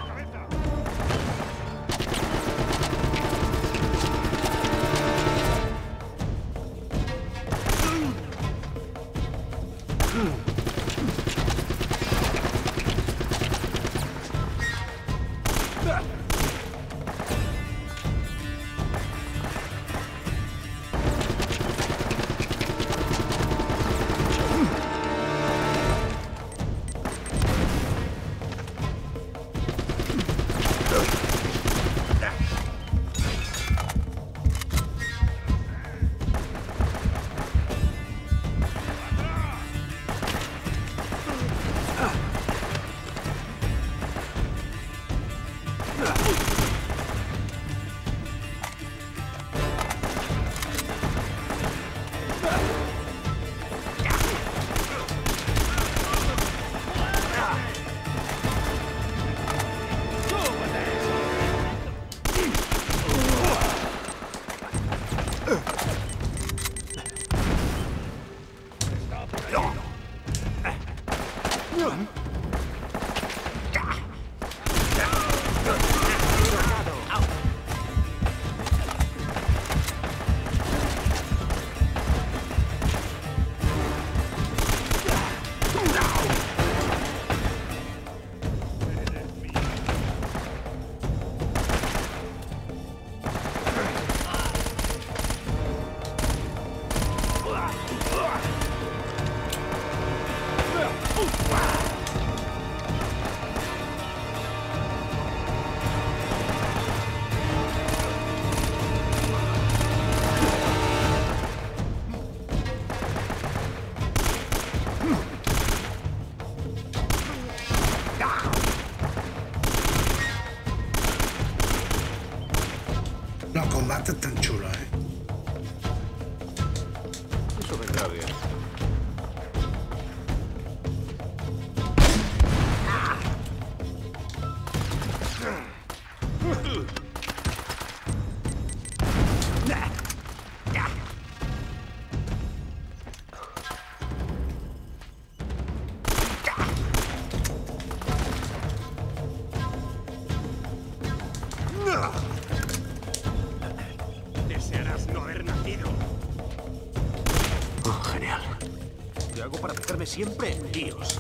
siempre en líos.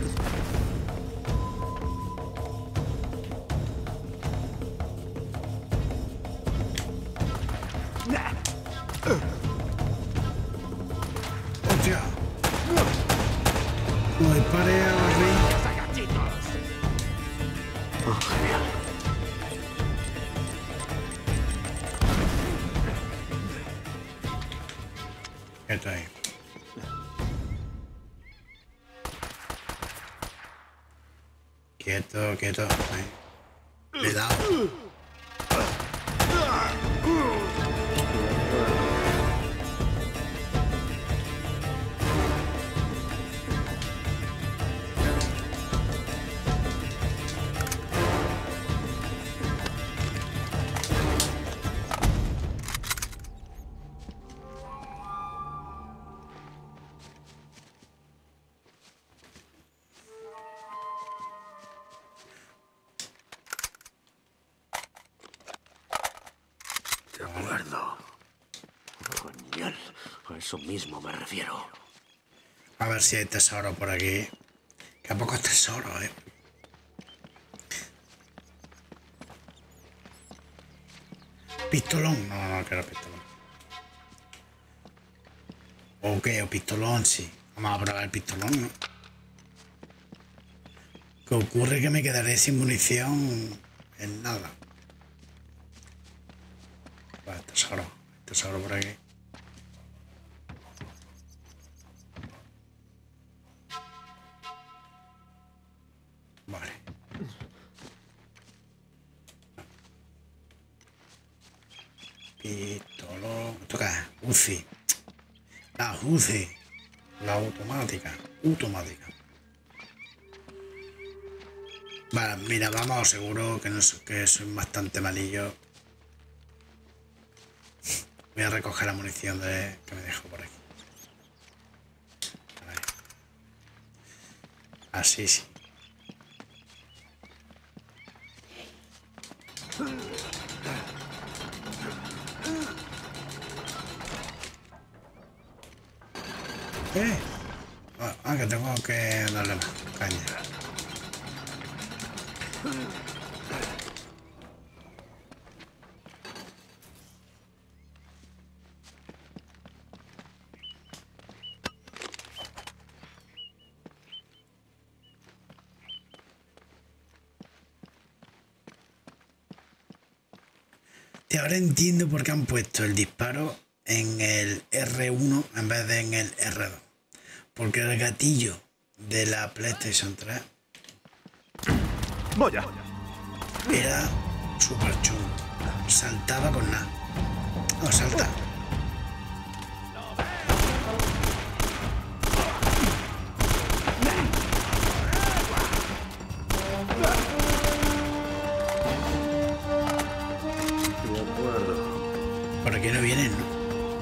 ¡Hostia! No dispare a Barry. Oh, genial. Quieto ahí. Quieto, quieto. Ahí. Le he dado. De acuerdo. Genial. A eso mismo me refiero. A ver si hay tesoro por aquí. Que a pocos tesoros, eh. Pistolón. No, no, no quiero pistolón. Ok, o pistolón, sí. Vamos a probar el pistolón, ¿no? ¿Qué ocurre? Que me quedaré sin munición en nada. Vale, tesoro. Tesoro por aquí. Vale. Pistolón. Toca. U C I. La U C I. La automática. Automática. Vale, mira, vamos, seguro que, no, que soy bastante malillo. Voy a recoger la munición de, que me dejo por aquí. Vale. Así sí. ¿Eh? Ah, que tengo que darle más caña. Y ahora entiendo por qué han puesto el disparo en el R uno en vez de en el R dos. Porque el gatillo de la PlayStation tres Vaya. era súper chulo. Saltaba con nada. No, salta. Por aquí no vienen, ¿no?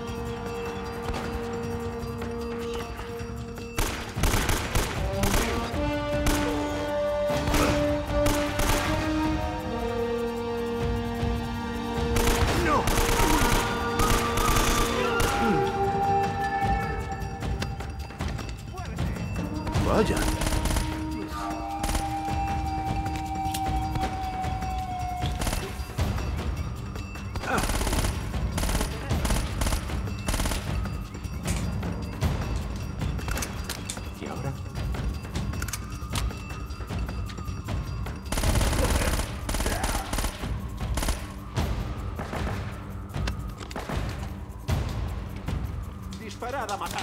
Vaya. ¿Y ahora? Disparad a matar.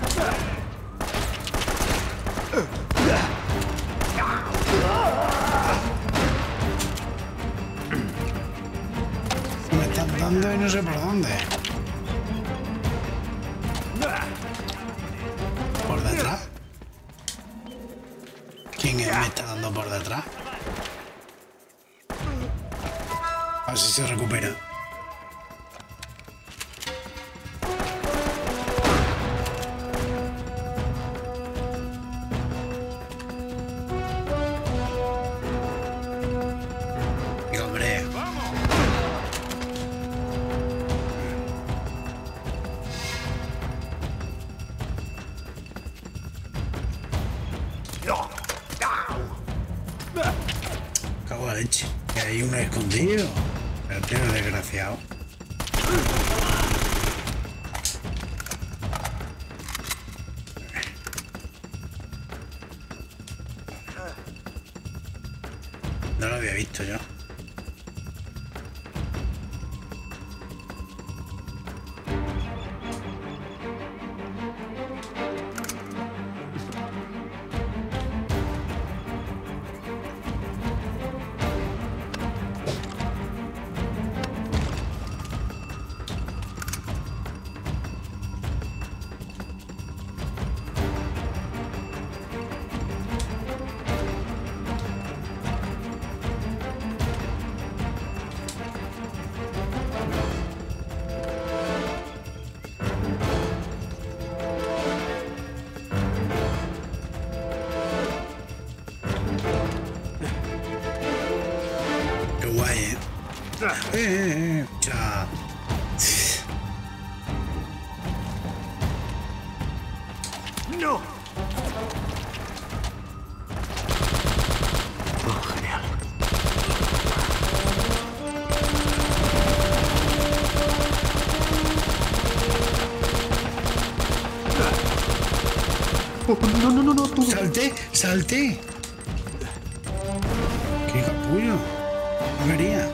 Me están dando y no sé por dónde. ¿Por detrás? ¿Quién es? Me está dando por detrás. A ver si se recupera. Y hombre. Cago la leche. Que hay uno escondido. Pero tío, desgraciado. No lo había visto yo. Eh, eh, eh, ya. ¡No! Oh, genial. Oh, no, no, no, no, tú. ¡Salté! ¡Salté! ¡Qué capullo! No quería.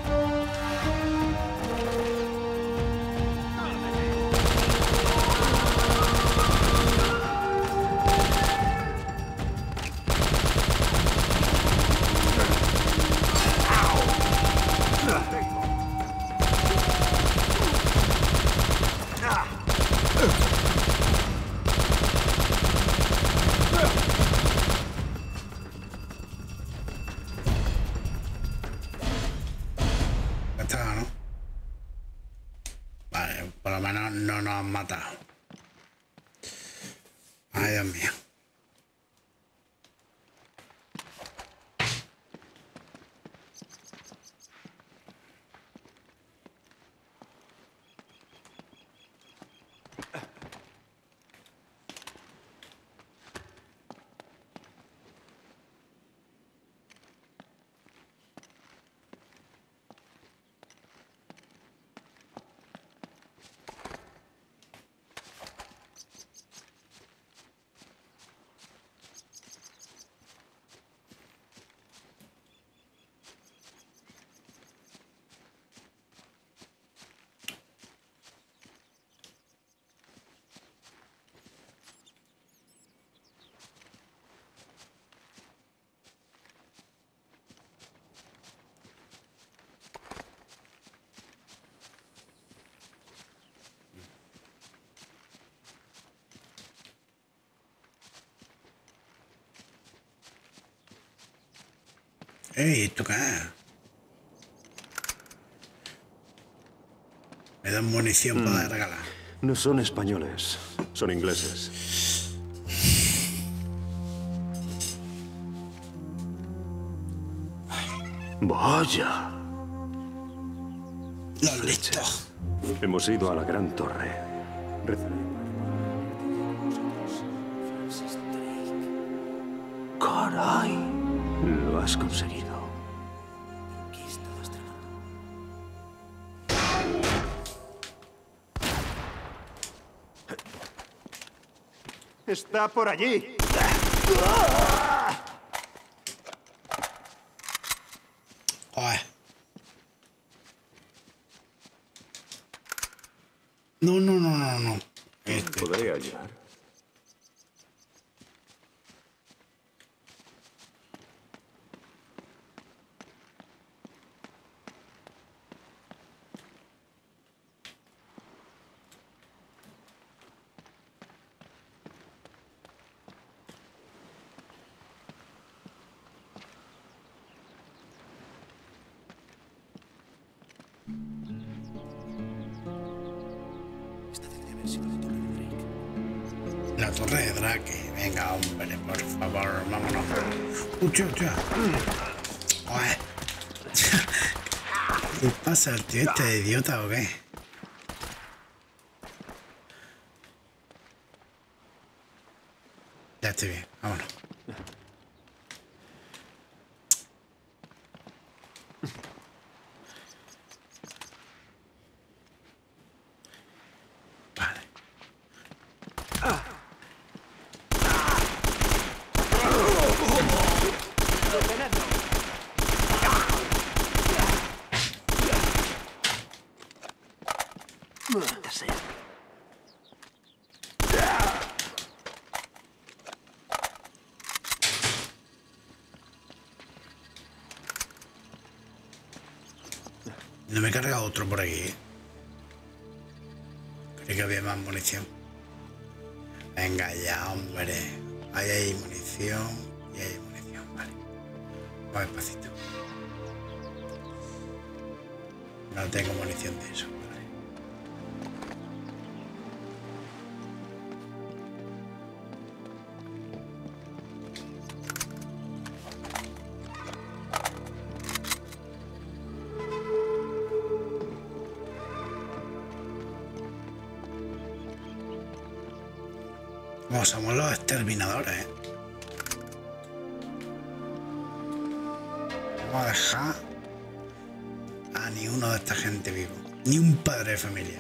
Matado. Ay, Dios mío. Ey, ¿esto qué es? Me dan munición mm. para regalar. No son españoles, son ingleses. Vaya. Lo listo. Hemos ido a la Gran Torre. Caray. Lo has conseguido. Está por allí. Joder. No, no, no, no, no. Este. Podría ayudar. La torre de Drake. Venga, hombre, por favor, vámonos. Hostia, hostia. Joder. ¿Qué pasa, el tío este de idiota o qué? Ya estoy bien, vámonos. Detenedlo. Maldita sea. No me he cargado otro por aquí, ¿eh? Creí que había más munición. Venga ya, hombre. Ahí hay munición y hay munición, vale. Va despacito. No tengo munición de eso, vale. Como somos los exterminadores, ¿eh? Vamos a dejar a ni uno de esta gente vivo. Ni un padre de familia.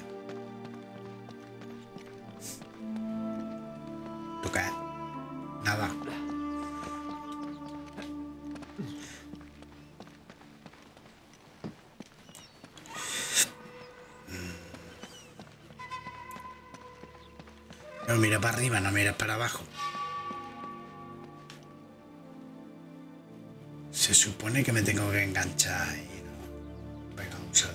¿Tú qué? Nada. No mira para arriba, no mira para abajo. Se supone que me tengo que enganchar y no. Venga, un salto.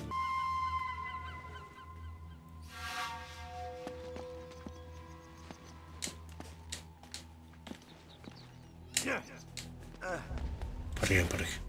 Por aquí, por aquí.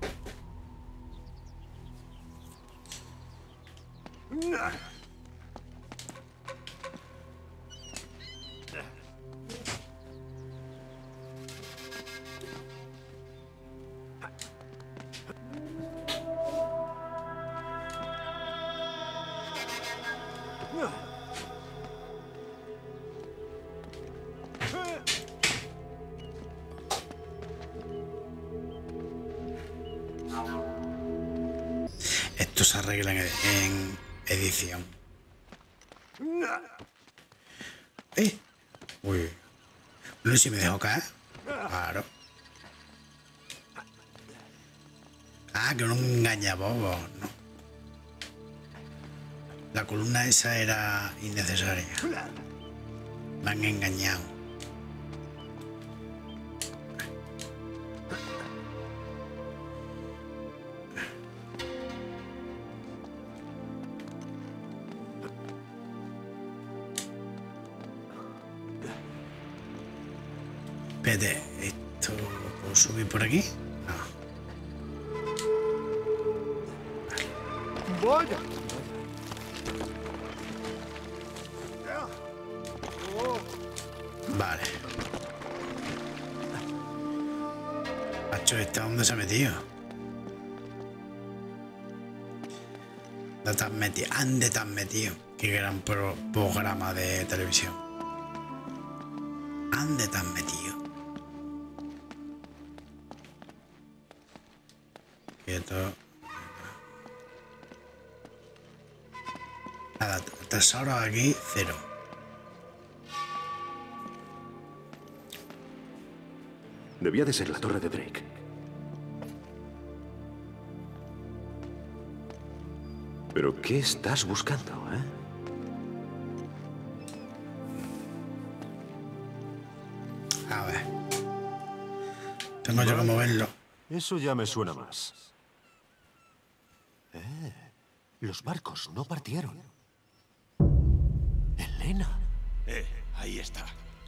Esto se arregla en, en edición. ¿Eh? Uy. No sé si me dejo caer. Claro. Ah, que no me engaña bobo, no. La columna esa era innecesaria. Me han engañado. Espérate, ¿esto puedo subir por aquí? No. Vaya. Vale. Macho, ¿esta dónde se ha metido? ¿Dónde te has metido? ¿Ande te has metido? Qué gran pro programa de televisión. ¿Ande te has metido? Quieto. Nada, tesoro aquí, cero. Debía de ser la torre de Drake. ¿Pero qué estás buscando, eh? A ver. Tengo yo que moverlo. Eso ya me suena más. Eh, los barcos no partieron. Elena. Eh, ahí está.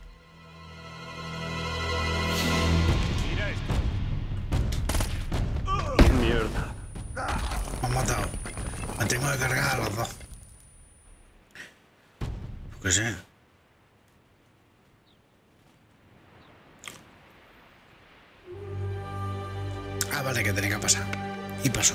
Mierda. Me han matado. Me tengo que cargar a los dos. ¿Qué sé? Ah, vale, que tenía que pasar. Y pasó.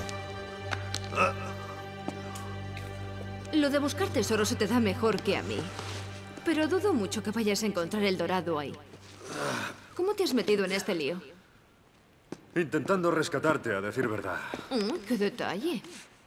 Lo de buscar tesoros se te da mejor que a mí. Pero dudo mucho que vayas a encontrar el dorado ahí. ¿Cómo te has metido en este lío? Intentando rescatarte, a decir verdad. Mm, ¡qué detalle!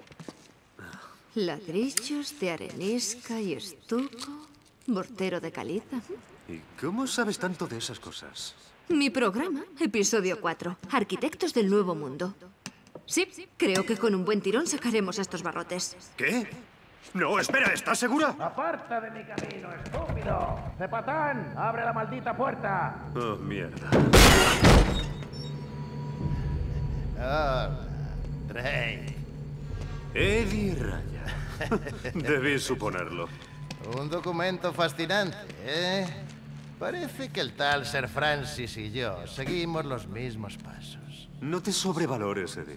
Ladrillos de arenisca y estuco, mortero de caliza. ¿Y cómo sabes tanto de esas cosas? Mi programa, episodio cuatro. Arquitectos del Nuevo Mundo. Sí, creo que con un buen tirón sacaremos a estos barrotes. ¿Qué? No, espera, ¿estás segura? ¡Aparta de mi camino, estúpido! ¡Cepatán, abre la maldita puerta! Oh, mierda. Hola, Drake. Eddie Raya. Debí suponerlo. Un documento fascinante, ¿eh? Parece que el tal Sir Francis y yo seguimos los mismos pasos. No te sobrevalores, Eddie.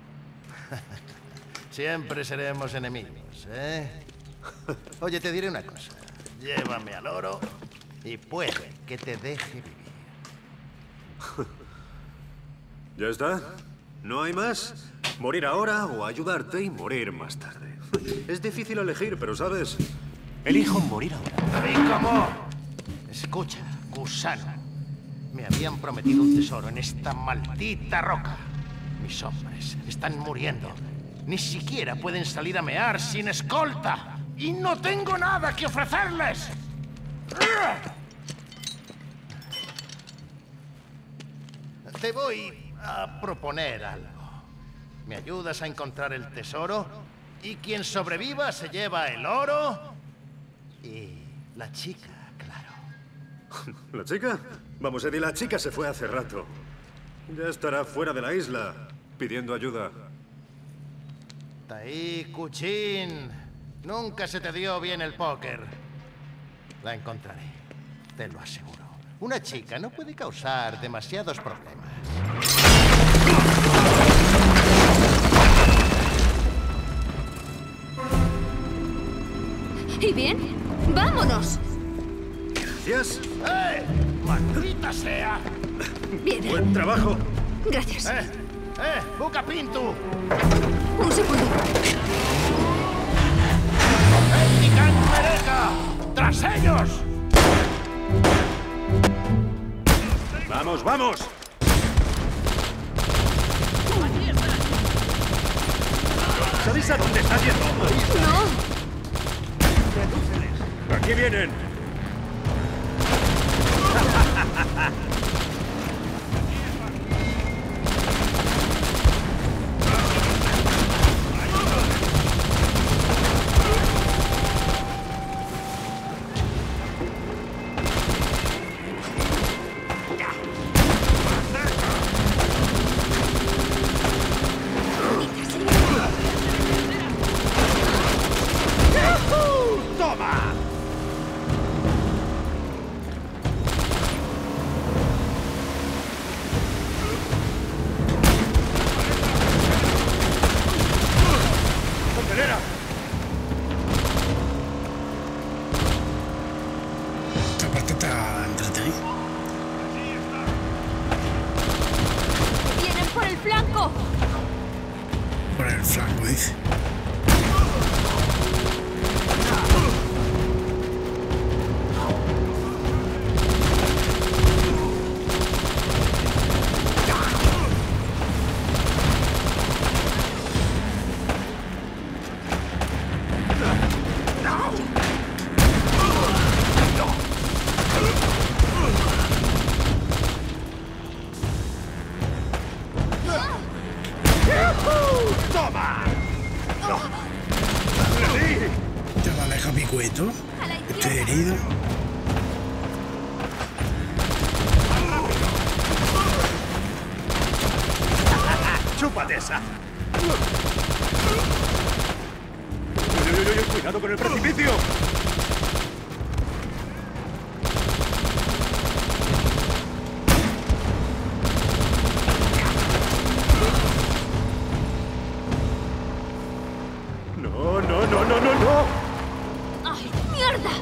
Siempre seremos enemigos, ¿eh? Oye, te diré una cosa. Llévame al oro y puede que te deje vivir. ¿Ya está? ¿No hay más? Morir ahora o ayudarte y morir más tarde. Es difícil elegir, pero ¿sabes? Elijo morir ahora. ¿Y cómo? Escucha, gusano. Me habían prometido un tesoro en esta maldita roca. Mis hombres están muriendo. Ni siquiera pueden salir a mear sin escolta. Y no tengo nada que ofrecerles. Te voy a proponer algo. ¿Me ayudas a encontrar el tesoro? Y quien sobreviva se lleva el oro y la chica, claro. ¿La chica? Vamos, Eddie, la chica se fue hace rato. Ya estará fuera de la isla, pidiendo ayuda. Taí, Kuchin. Nunca se te dio bien el póker. La encontraré, te lo aseguro. Una chica no puede causar demasiados problemas. ¿Y bien? ¡Vámonos! Gracias. ¡Eh! ¡Maldita sea! Bien. Buen trabajo. Gracias. ¡Eh! ¡Eh! ¡Buca Pintu! Un segundo. ¡Etnican Mereka! ¡Tras ellos! ¡Vamos, vamos! ¿Sabéis a dónde está yendo? No. ¡Aquí vienen! Esta parte está entretenida. ¡Vienen por el flanco! Por el flanco, dice. Ya va, deja picueto. Estoy herido. ¡Chúpate esa! ¡Uy, uy, uy, uy! ¡Cuidado con el precipicio! ¡No, no, no, no, no, no! ¡Ay, mierda!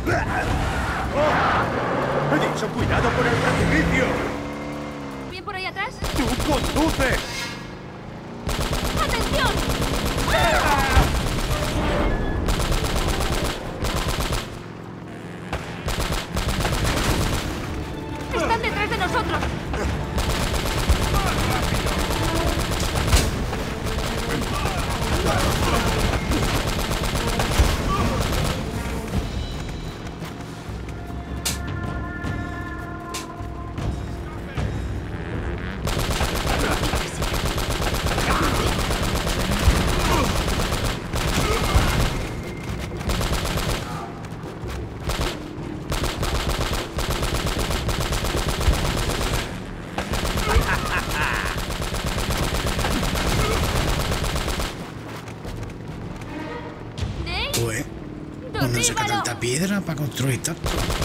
¡Oh! ¡He dicho cuidado con el precipicio! ¿Bien por ahí atrás? ¡Tú conduces! ¡Atención! ¡Están detrás de nosotros! piedra para construir todo.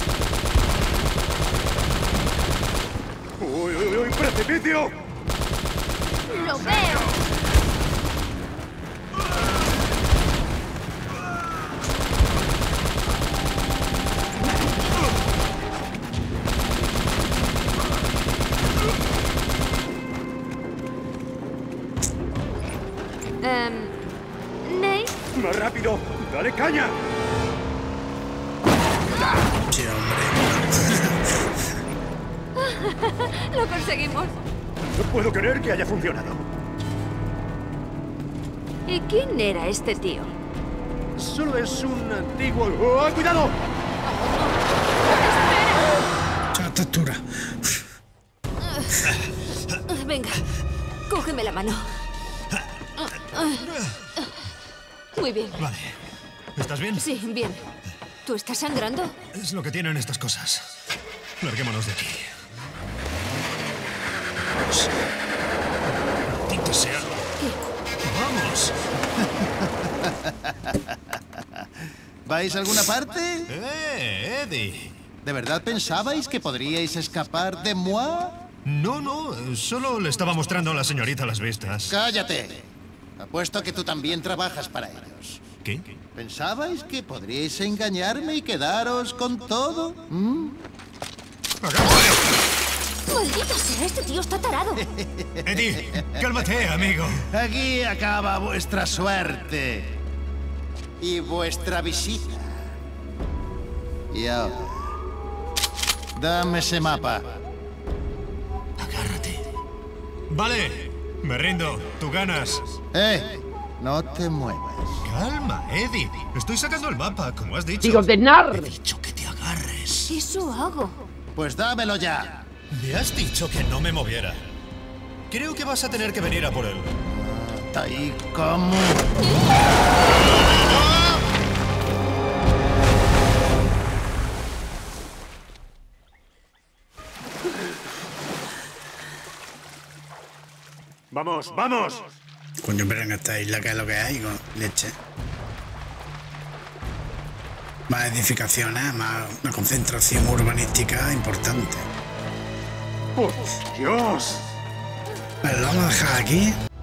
¡Uy, uy, uy! ¡Precipicio! ¡Lo veo! Um, Nate. ¡Más rápido! ¡Dale caña! Sí, hombre. Lo conseguimos. No puedo creer que haya funcionado. ¿Y quién era este tío? Solo es un antiguo... ¡Oh, cuidado! Mucha textura. Venga, cógeme la mano. Muy bien. Vale. ¿Estás bien? Sí, bien. ¿Tú estás sangrando? Es lo que tienen estas cosas. Larguémonos de aquí. Vamos. Maldita sea. ¿Qué? ¡Vamos! ¿Vais a alguna parte? ¡Eh, Eddie! ¿De verdad pensabais que podríais escapar de moi? No, no. Solo le estaba mostrando a la señorita las vistas. ¡Cállate! Apuesto que tú también trabajas para ellos. ¿Qué? ¿Pensabais que podríais engañarme y quedaros con todo? ¿Mm? ¡Maldita sea! Este tío está tarado. Eddie, cálmate, amigo. Aquí acaba vuestra suerte. Y vuestra visita. Y ahora... dame ese mapa. Agárrate. Vale, me rindo. Tú ganas. ¡Eh! No te muevas. Calma, Eddie. Estoy sacando el mapa, como has dicho. Digo, de nar. He dicho que te agarres. Eso hago. Pues dámelo ya. Me has dicho que no me moviera. Creo que vas a tener que venir a por él. Ahí como... ¡Vamos, vamos! Coño, pero en esta isla, ¿qué es lo que hay? Con leche. Más edificaciones, más una concentración urbanística importante. ¡Por Dios! Bueno, lo vamos a dejar aquí.